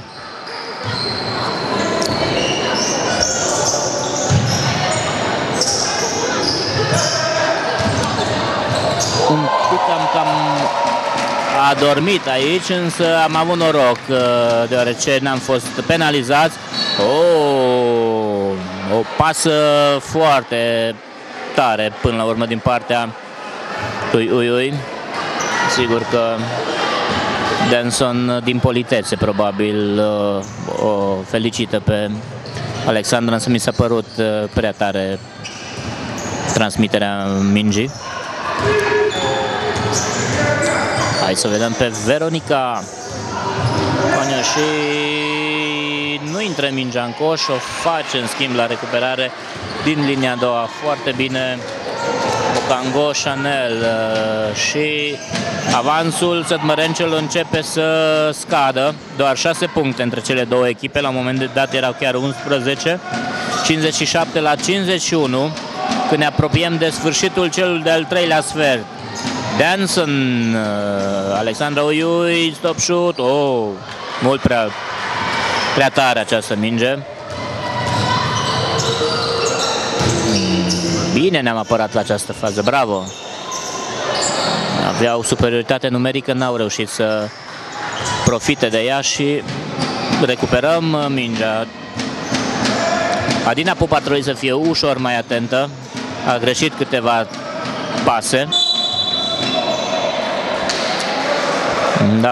Un pic am cam adormit aici, însă am avut noroc, deoarece n-am fost penalizați. Oh, o pasă foarte tare până la urmă din partea lui Ui Ui. Sigur că Denson, din politețe, probabil o felicită pe Alexandra, însă mi s-a părut prea tare transmiterea mingii. Hai să vedem pe Veronica Coanea și nu intră mingea în coș, o face în schimb la recuperare din linia a doua. Foarte bine Ocango Chanel și avansul sătmărencel începe să scadă. Doar șase puncte între cele două echipe, la un moment dat erau chiar unsprezece, cincizeci și șapte la cincizeci și unu, când ne apropiem de sfârșitul celui de-al treilea sfert. Denson, Alexandra Ui Ui, stop shoot, oh, mult prea, prea tare această minge. Bine ne-am apărat la această fază, bravo! Aveau superioritate numerică, n-au reușit să profite de ea și recuperăm mingea. Adina Pupa ar trebui să fie ușor mai atentă, a greșit câteva pase. Da.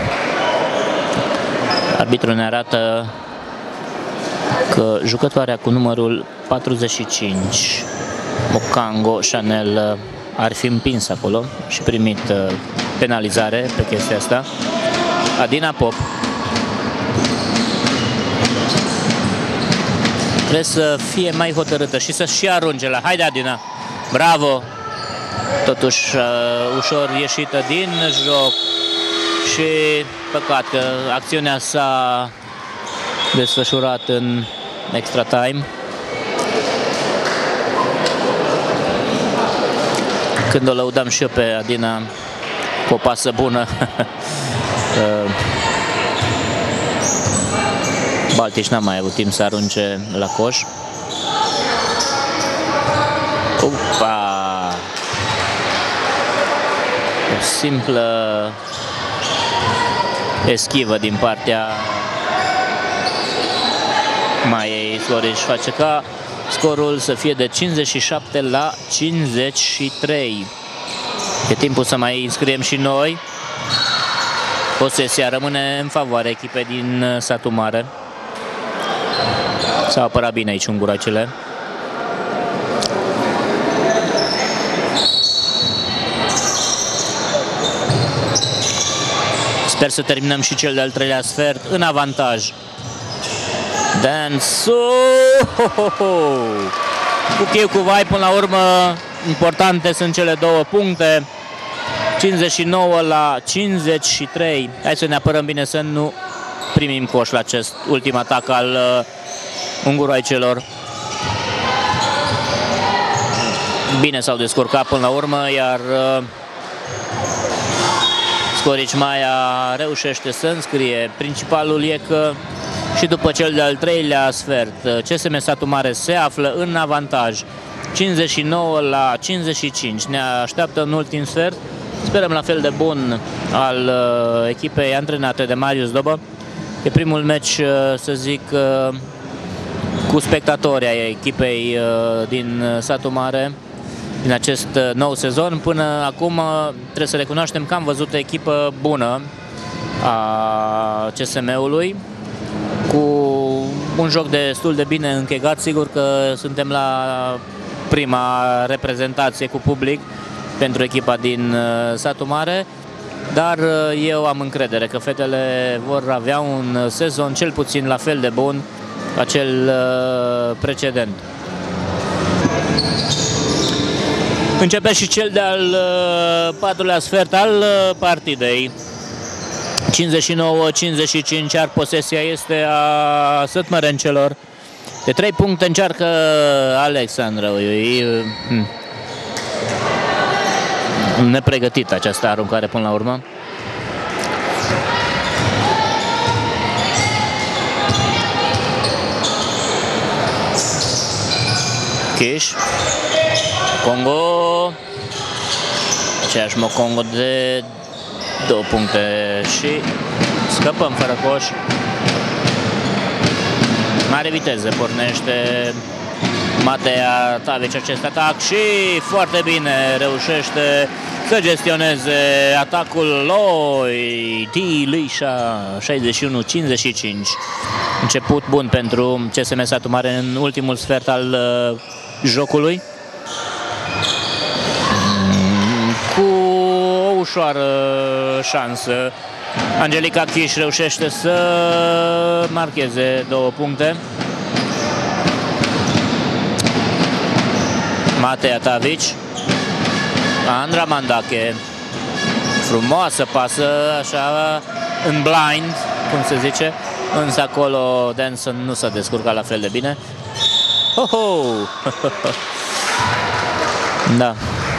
Arbitrul ne arată că jucătoarea cu numărul patruzeci și cinci, Ocango Chanel, ar fi împins acolo și primit penalizare pe chestia asta. Adina Pop trebuie să fie mai hotărâtă și să și arunce la... Haide, Adina! Bravo! Totuși ușor ieșită din joc și păcat că acțiunea s-a desfășurat în extra time. Când o lăudam și eu pe Adina cu o pasă bună, Baltic n-a mai avut timp să arunce la coș. Upa! O simplă eschivă din partea Maei Floriș face ca scorul să fie de cincizeci și șapte la cincizeci și trei. E timpul să mai înscriem și noi. Posesia rămâne în favoarea echipei din Satu Mare. S-au apărat bine aici unguracele. Sper să terminăm și cel de-al treilea sfert în avantaj. Dance, cu cheiu cu vai, până la urmă importante sunt cele două puncte. cincizeci și nouă la cincizeci și trei. Hai să ne apărăm bine să nu primim coș la acest ultim atac al uh, unguroaicelor. Bine s-au descurcat până la urmă, iar uh, Scorici Maia reușește să înscrie. Principalul e că și după cel de-al treilea sfert, C S M Satu Mare se află în avantaj, cincizeci și nouă la cincizeci și cinci. Ne așteaptă un ultim sfert. Sperăm la fel de bun al uh, echipei antrenate de Marius Dobă. E primul meci, uh, să zic, uh, cu spectatori ai echipei uh, din Satu Mare din acest uh, nou sezon. Până acum uh, trebuie să recunoaștem că am văzut o echipă bună a C S M-ului, cu un joc destul de bine închegat. Sigur că suntem la prima reprezentație cu public pentru echipa din Satu Mare, dar eu am încredere că fetele vor avea un sezon cel puțin la fel de bun ca cel precedent. Începe și cel de-al patrulea sfert al partidei. cincizeci și nouă cincizeci și cinci, iar posesia este a sătmărencelor. De trei puncte încearcă Alexandra Ui Ui. nepregătită această aruncare până la urmă. Kish, Congo, aceeași Mocongo de două puncte și scăpăm fără coș. Mare viteză pornește Matea Tavić acest atac și foarte bine reușește să gestioneze atacul Lloyd. Lișa șaizeci și unu cincizeci și cinci. Început bun pentru C S M Satu Mare în ultimul sfert al uh, jocului. Cu o ușoară șansă, Angelica Kish reușește să marcheze două puncte. Matea Tavić, Andra Mandache, frumoasă pasă, așa, în blind, cum se zice, însă acolo Denson nu s-a descurcat la fel de bine. Ho, ho! Da.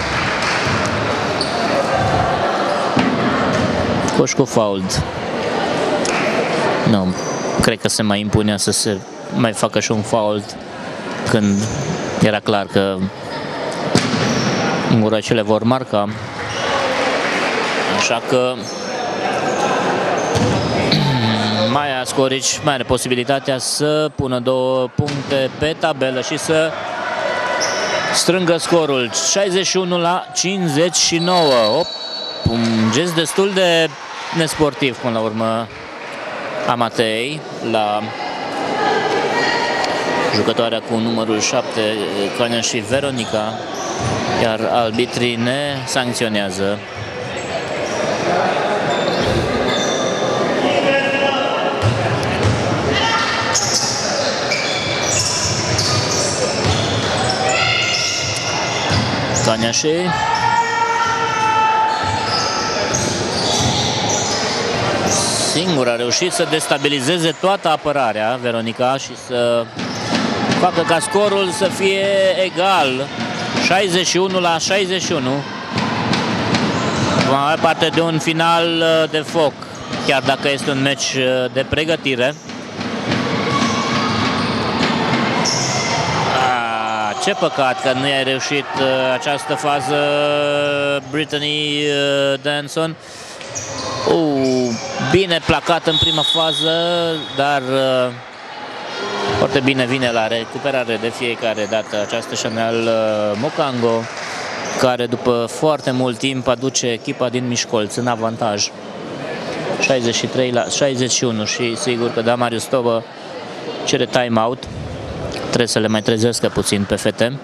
Coș cu fault. Nu, cred că se mai impunea să se mai facă și un fault când era clar că ungurăcele vor marca. Așa că Matea Scorici mai are posibilitatea să pună două puncte pe tabelă și să strângă scorul șaizeci și unu la cincizeci și nouă. Op, un gest destul de nesportiv până la urmă a Mateei la jucătoarea cu numărul șapte, Cania și Veronica, iar arbitrii ne sancționează. Cania și singur a reușit să destabilizeze toată apărarea, Veronica, și să facă ca scorul să fie egal, șaizeci și unu la șaizeci și unu. Vom avea parte de un final de foc, chiar dacă este un meci de pregătire. Ah, ce păcat că nu i-a reușit această fază, Brittany Denson. Uh, bine placat în prima fază, dar uh, foarte bine vine la recuperare de fiecare dată această Chanel uh, Mocango, care după foarte mult timp aduce echipa din Miskolc în avantaj. șaizeci și trei la șaizeci și unu și sigur că Damarius Tobă cere time-out. Trebuie să le mai trezească puțin pe fete.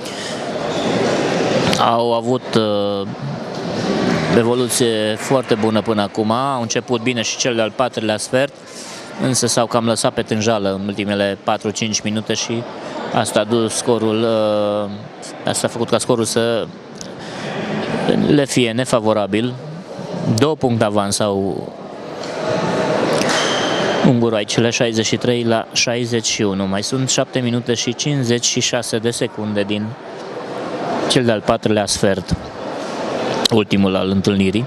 Au avut uh, evoluție foarte bună până acum, au început bine și cel de-al patrulea sfert, însă s-au cam lăsat pe tânjală în ultimele patru-cinci minute și asta a dus scorul, asta a făcut ca scorul să le fie nefavorabil. Două puncte avans au unguroaicele, șaizeci și trei la șaizeci și unu. Mai sunt șapte minute și cincizeci și șase de secunde din cel de-al patrulea sfert, ultimul al întâlnirii.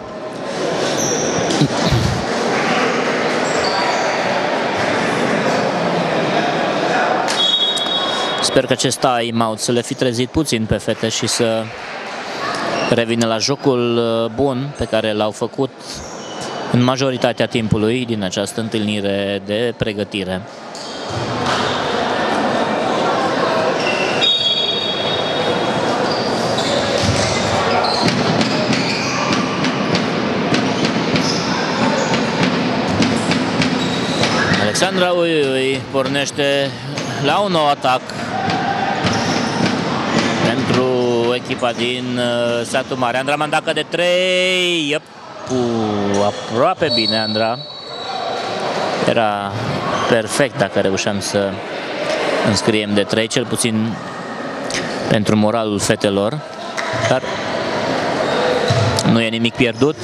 Sper că acest time-out să le fi trezit puțin pe fete și să revină la jocul bun pe care l-au făcut în majoritatea timpului din această întâlnire de pregătire. Alexandra ui, ui, pornește la un nou atac pentru echipa din uh, Satu Mare. Andra Mandache de trei. Yep. Uh, aproape bine Andra. Era perfect dacă reușeam să înscriem de trei, cel puțin pentru moralul fetelor. Dar nu e nimic pierdut.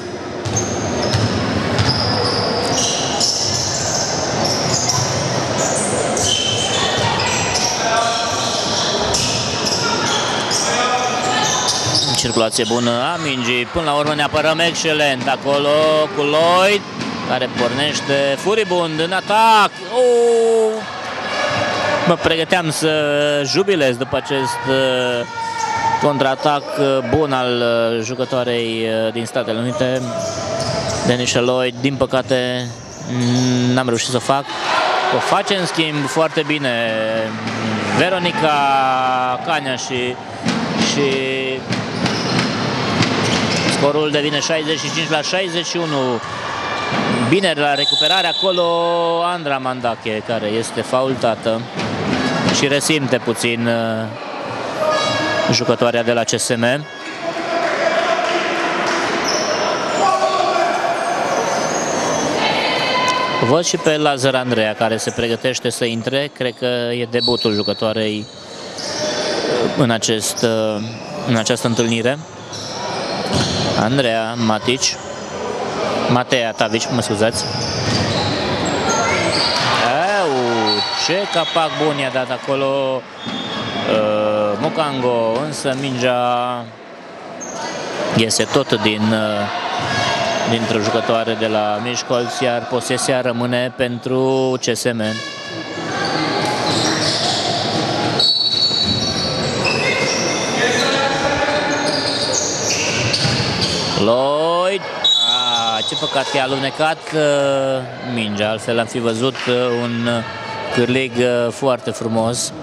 Circulație bună a mingii, până la urmă ne apărăm excelent acolo cu Lloyd, care pornește furibund în atac. Oh! Mă pregăteam să jubilez după acest uh, contraatac bun al uh, jucătoarei uh, din Statele Unite, Denise Lloyd. Din păcate n-am reușit să o fac. O face în schimb foarte bine Veronica Cania și, și scorul devine șaizeci și cinci la șaizeci și unu. Bine la recuperare acolo Andra Mandache, care este faultată și resimte puțin uh, jucătoarea de la C S M. Văd și pe Lazar Andrea, care se pregătește să intre. Cred că e debutul jucătoarei în, acest, în această întâlnire. Andrea Tavić, Matea Tavić, mă scuzați. Au, ce capac bun i-a dat acolo uh, Mocango, însă mingea iese tot din... Uh, dintr-o jucătoare de la Miskolc, iar posesia rămâne pentru C S M. Lloyd, ah, ce păcat că a alunecat uh, mingea, altfel am fi văzut uh, un cârlig uh, foarte frumos.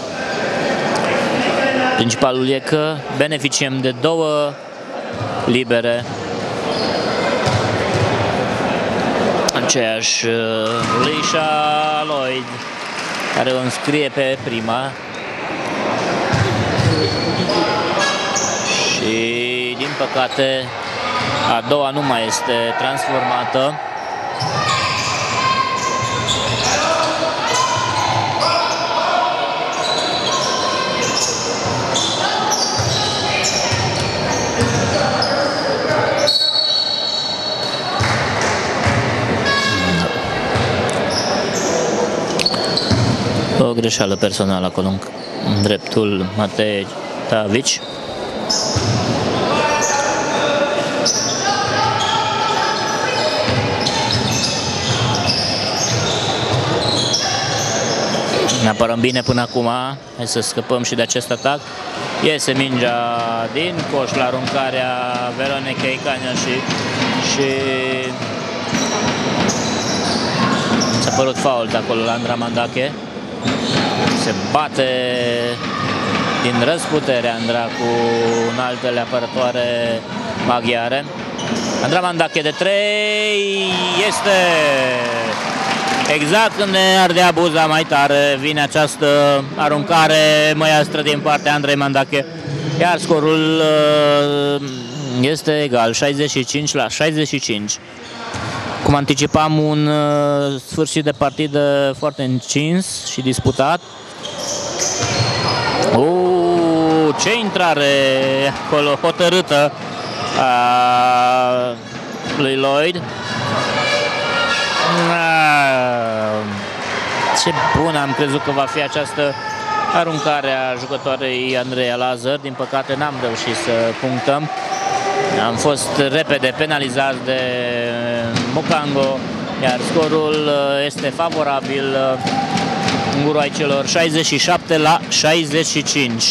Principalul e că beneficiem de două libere. Aceeași uh, Lisha Lloyd, care o înscrie pe prima. Și din păcate a doua nu mai este transformată. O greșeală personală acolo în dreptul Matea Tavić. Ne apărăm bine până acum. Hai să scăpăm și de acest atac. Iese mingea din coș la aruncarea Veronicei Cania și, și s-a părut fault acolo la Andra Mandache. Se bate din răzputere Andra cu unaltele apărătoare maghiare. Andra Mandache de trei, este exact când ne ardea buza mai tare, vine această aruncare măiastră din partea Andrei Mandache, iar scorul este egal, șaizeci și cinci la șaizeci și cinci. Cum anticipam, un uh, sfârșit de partidă foarte încins și disputat. Uh, ce intrare acolo hotărâtă a lui Lloyd. Uh, ce bun am crezut că va fi această aruncare a jucătoarei Andreea Lazar. Din păcate n-am reușit să punctăm. Am fost repede penalizat de Mocango, iar scorul este favorabil unguroaicelor, șaizeci și șapte la șaizeci și cinci.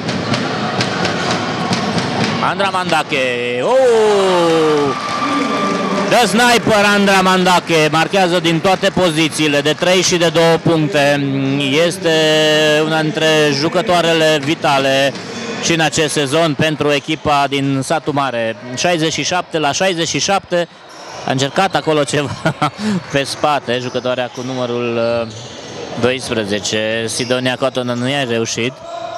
Andra Mandache, oh! The sniper Andra Mandache marchează din toate pozițiile, de trei și de două puncte. Este una dintre jucătoarele vitale și în acest sezon pentru echipa din Satu Mare. Șaizeci și șapte la șaizeci și șapte. A încercat acolo ceva pe spate jucătoarea cu numărul doisprezece, Sidonia Cotton, nu i-a reușit.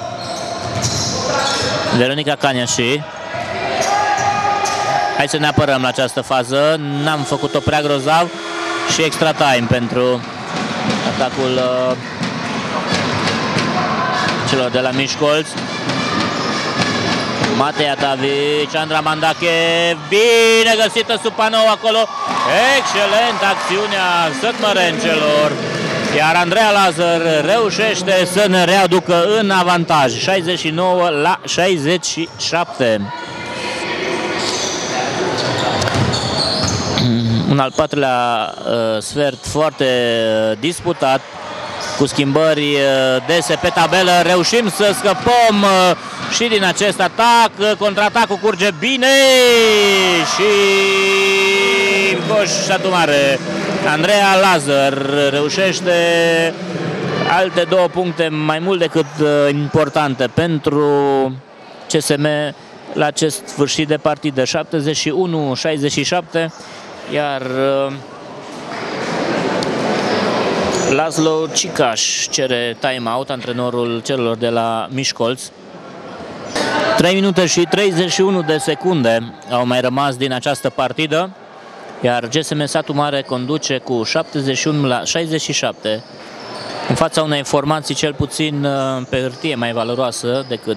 Veronica Cania și hai să ne apărăm la această fază. N-am făcut-o prea grozav și extra time pentru atacul uh, celor de la Miskolc. Matea Tavić, Andra Mandache, bine găsită sub panou acolo. Excelent acțiunea sătmărencelor. Iar Andreea Lazar reușește să ne readucă în avantaj, șaizeci și nouă la șaizeci și șapte. Un al patrulea uh, sfert foarte uh, disputat, cu schimbări uh, dese pe tabelă. Reușim să scăpăm uh, și din acest atac. Uh, contraatacul curge bine și coș Satu Mare. Andrea Lazar reușește alte două puncte mai mult decât uh, importante pentru C S M la acest sfârșit de partidă. șaptezeci și unu șaizeci și șapte, iar uh, Laszlo Cicaș cere time-out, antrenorul celor de la Miskolc. trei minute și treizeci și unu de secunde au mai rămas din această partidă, iar C S M Satu Mare conduce cu șaptezeci și unu la șaizeci și șapte, în fața unei formații cel puțin pe hârtie mai valoroasă decât,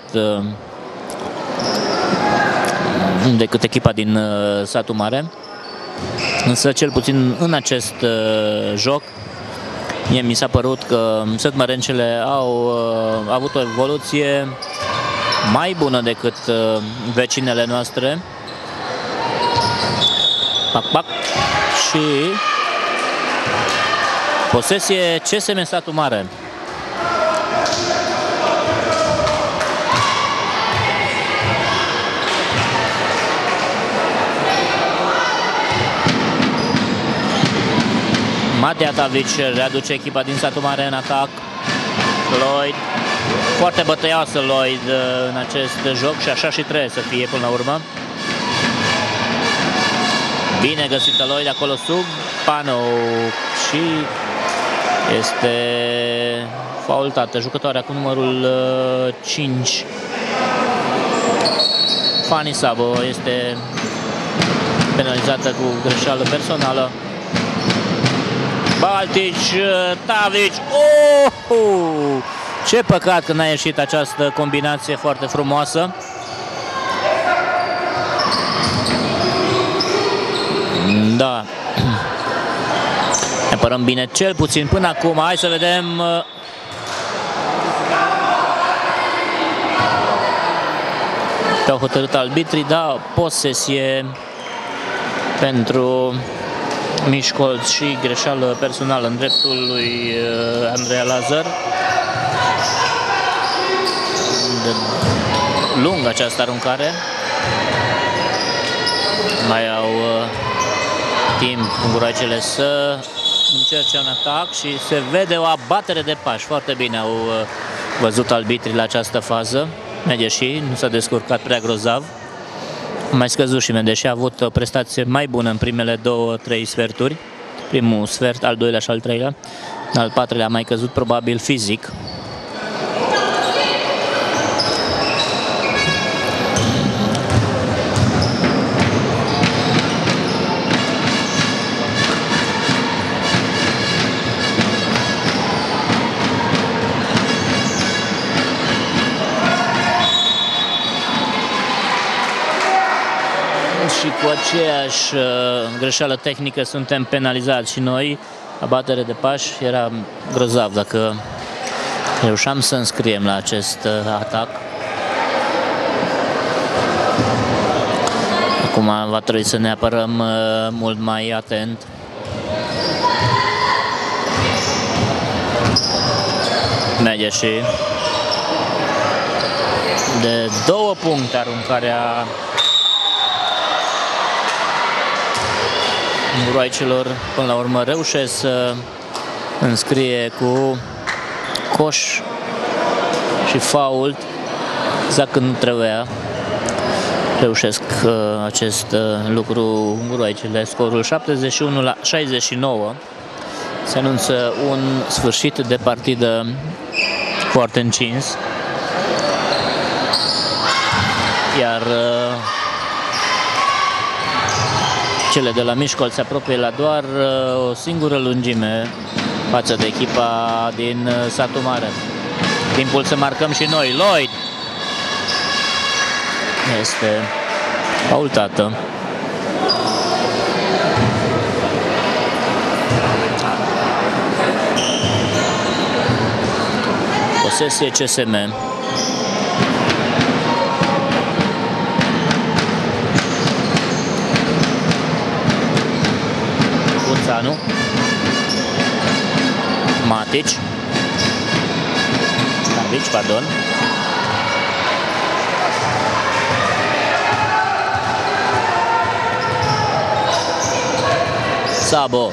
decât echipa din Satu Mare. Însă cel puțin în acest joc mie mi s-a părut că sătmărencele au uh, avut o evoluție mai bună decât uh, vecinele noastre. Pac, pac. Și posesie C S M Satu Mare. Matea Tavić readuce echipa din Satu Mare în atac. Lloyd, foarte bătăioasă Lloyd în acest joc și așa și trebuie să fie până la urmă. Bine găsită Lloyd acolo sub panou și este faultată jucătoarea cu numărul cinci. Fanny Sabo este penalizată cu greșeală personală. Baltic, Tavić, oh! Ce păcat că n-a ieșit această combinație foarte frumoasă. Da. Ne apărăm bine cel puțin până acum. Hai să vedem. Au hotărât arbitrii, da, posesie pentru Miskolc și greșeală personală în dreptul lui Andrea Lazar. De lungă această aruncare. Mai au uh, timp unguroaicele să încerce un atac și se vede o abatere de pași. Foarte bine au uh, văzut arbitrii la această fază. Mandache nu s-a descurcat prea grozav. A mai scăzut și Mandache, a avut o prestație mai bună în primele două, trei sferturi. Primul sfert, al doilea și al treilea. Al patrulea a mai căzut probabil fizic. Și cu aceeași uh, greșeală tehnică suntem penalizați și noi. Abatere de pași, era grozav dacă reușeam să înscriem la acest uh, atac. Acum va trebui să ne apărăm uh, mult mai atent. Mandache de două puncte aruncarea unguroaicelor, până la urmă reușesc să înscrie cu coș și fault exact când nu trebuia. Reușesc uh, acest uh, lucru unguroaicele. Scorul șaptezeci și unu la șaizeci și nouă. Se anunță un sfârșit de partidă foarte încins. Iar uh, cele de la Miskolc se apropie la doar uh, o singură lungime față de echipa din uh, Satu Mare. Timpul să marcăm și noi. Lloyd este faultată. Posesie C S M. Punțanu. Tavić. Tavić, pardon. Sabo.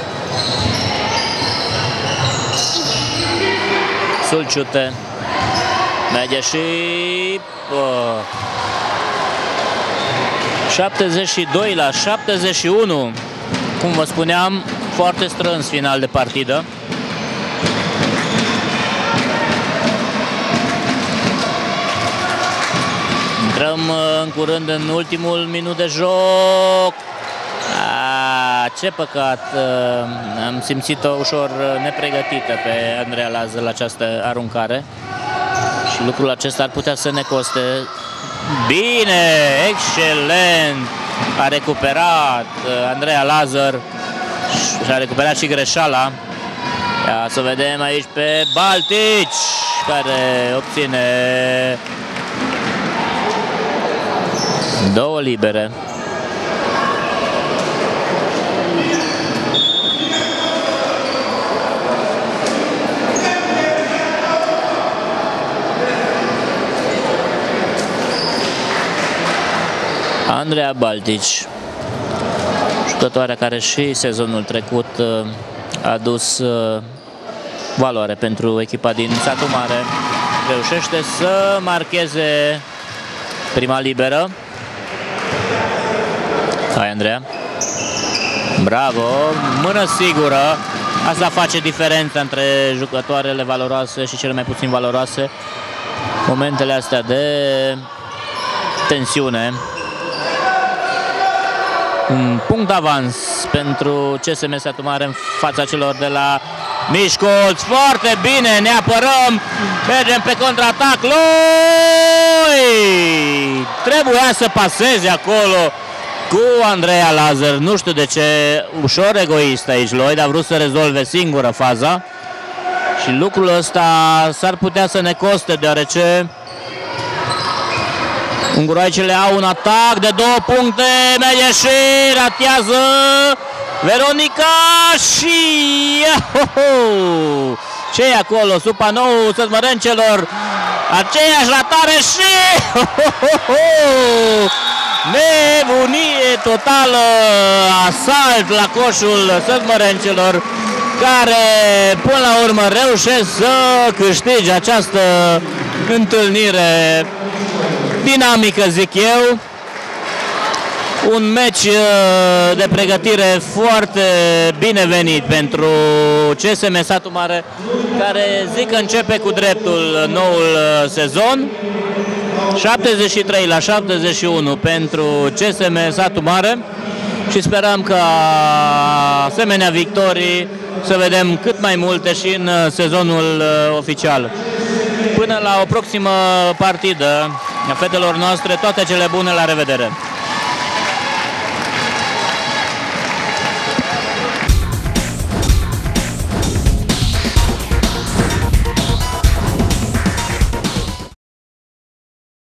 Sulciute. Merge și... Oh. șaptezeci și doi la șaptezeci și unu. Cum vă spuneam, foarte strâns final de partidă. Intrăm în curând în ultimul minut de joc. Ah, ce păcat, am simțit-o ușor nepregătită pe Andrea Lazar la această aruncare și lucrul acesta ar putea să ne coste. Bine, excelent, a recuperat Andrea Lazar și a recuperat și greșeala. Ia să vedem aici pe Baltic, care obține două libere. Andrea Baltic, jucătoarea care și sezonul trecut a adus valoare pentru echipa din Satu Mare, reușește să marcheze prima liberă. Hai, Andrea. Bravo, mână sigură. Asta face diferența între jucătoarele valoroase și cele mai puțin valoroase. Momentele astea de tensiune. Un punct d'avans pentru C S M Satu Mare în fața celor de la Miskolc. Foarte bine, ne apărăm, mergem pe contraatac. Lloyd trebuia să paseze acolo cu Andrea Lazar. Nu știu de ce, ușor egoist aici Lloyd, a vrut să rezolve singură faza și lucrul ăsta s-ar putea să ne coste, deoarece unguroaicele au un atac de două puncte, merge și ratează Veronica și ce e acolo? Sub panou săzmărencelor, aceeași ratare și nebunie totală, asalt la coșul săzmărencelor, care până la urmă reușesc să câștige această întâlnire dinamică, zic eu. Un meci de pregătire foarte binevenit pentru C S M Satu Mare, care zic că începe cu dreptul noul sezon. șaptezeci și trei la șaptezeci și unu pentru C S M Satu Mare și sperăm că asemenea victorii să vedem cât mai multe și în sezonul oficial. Până la o proximă partidă a fetelor noastre, toate cele bune, la revedere!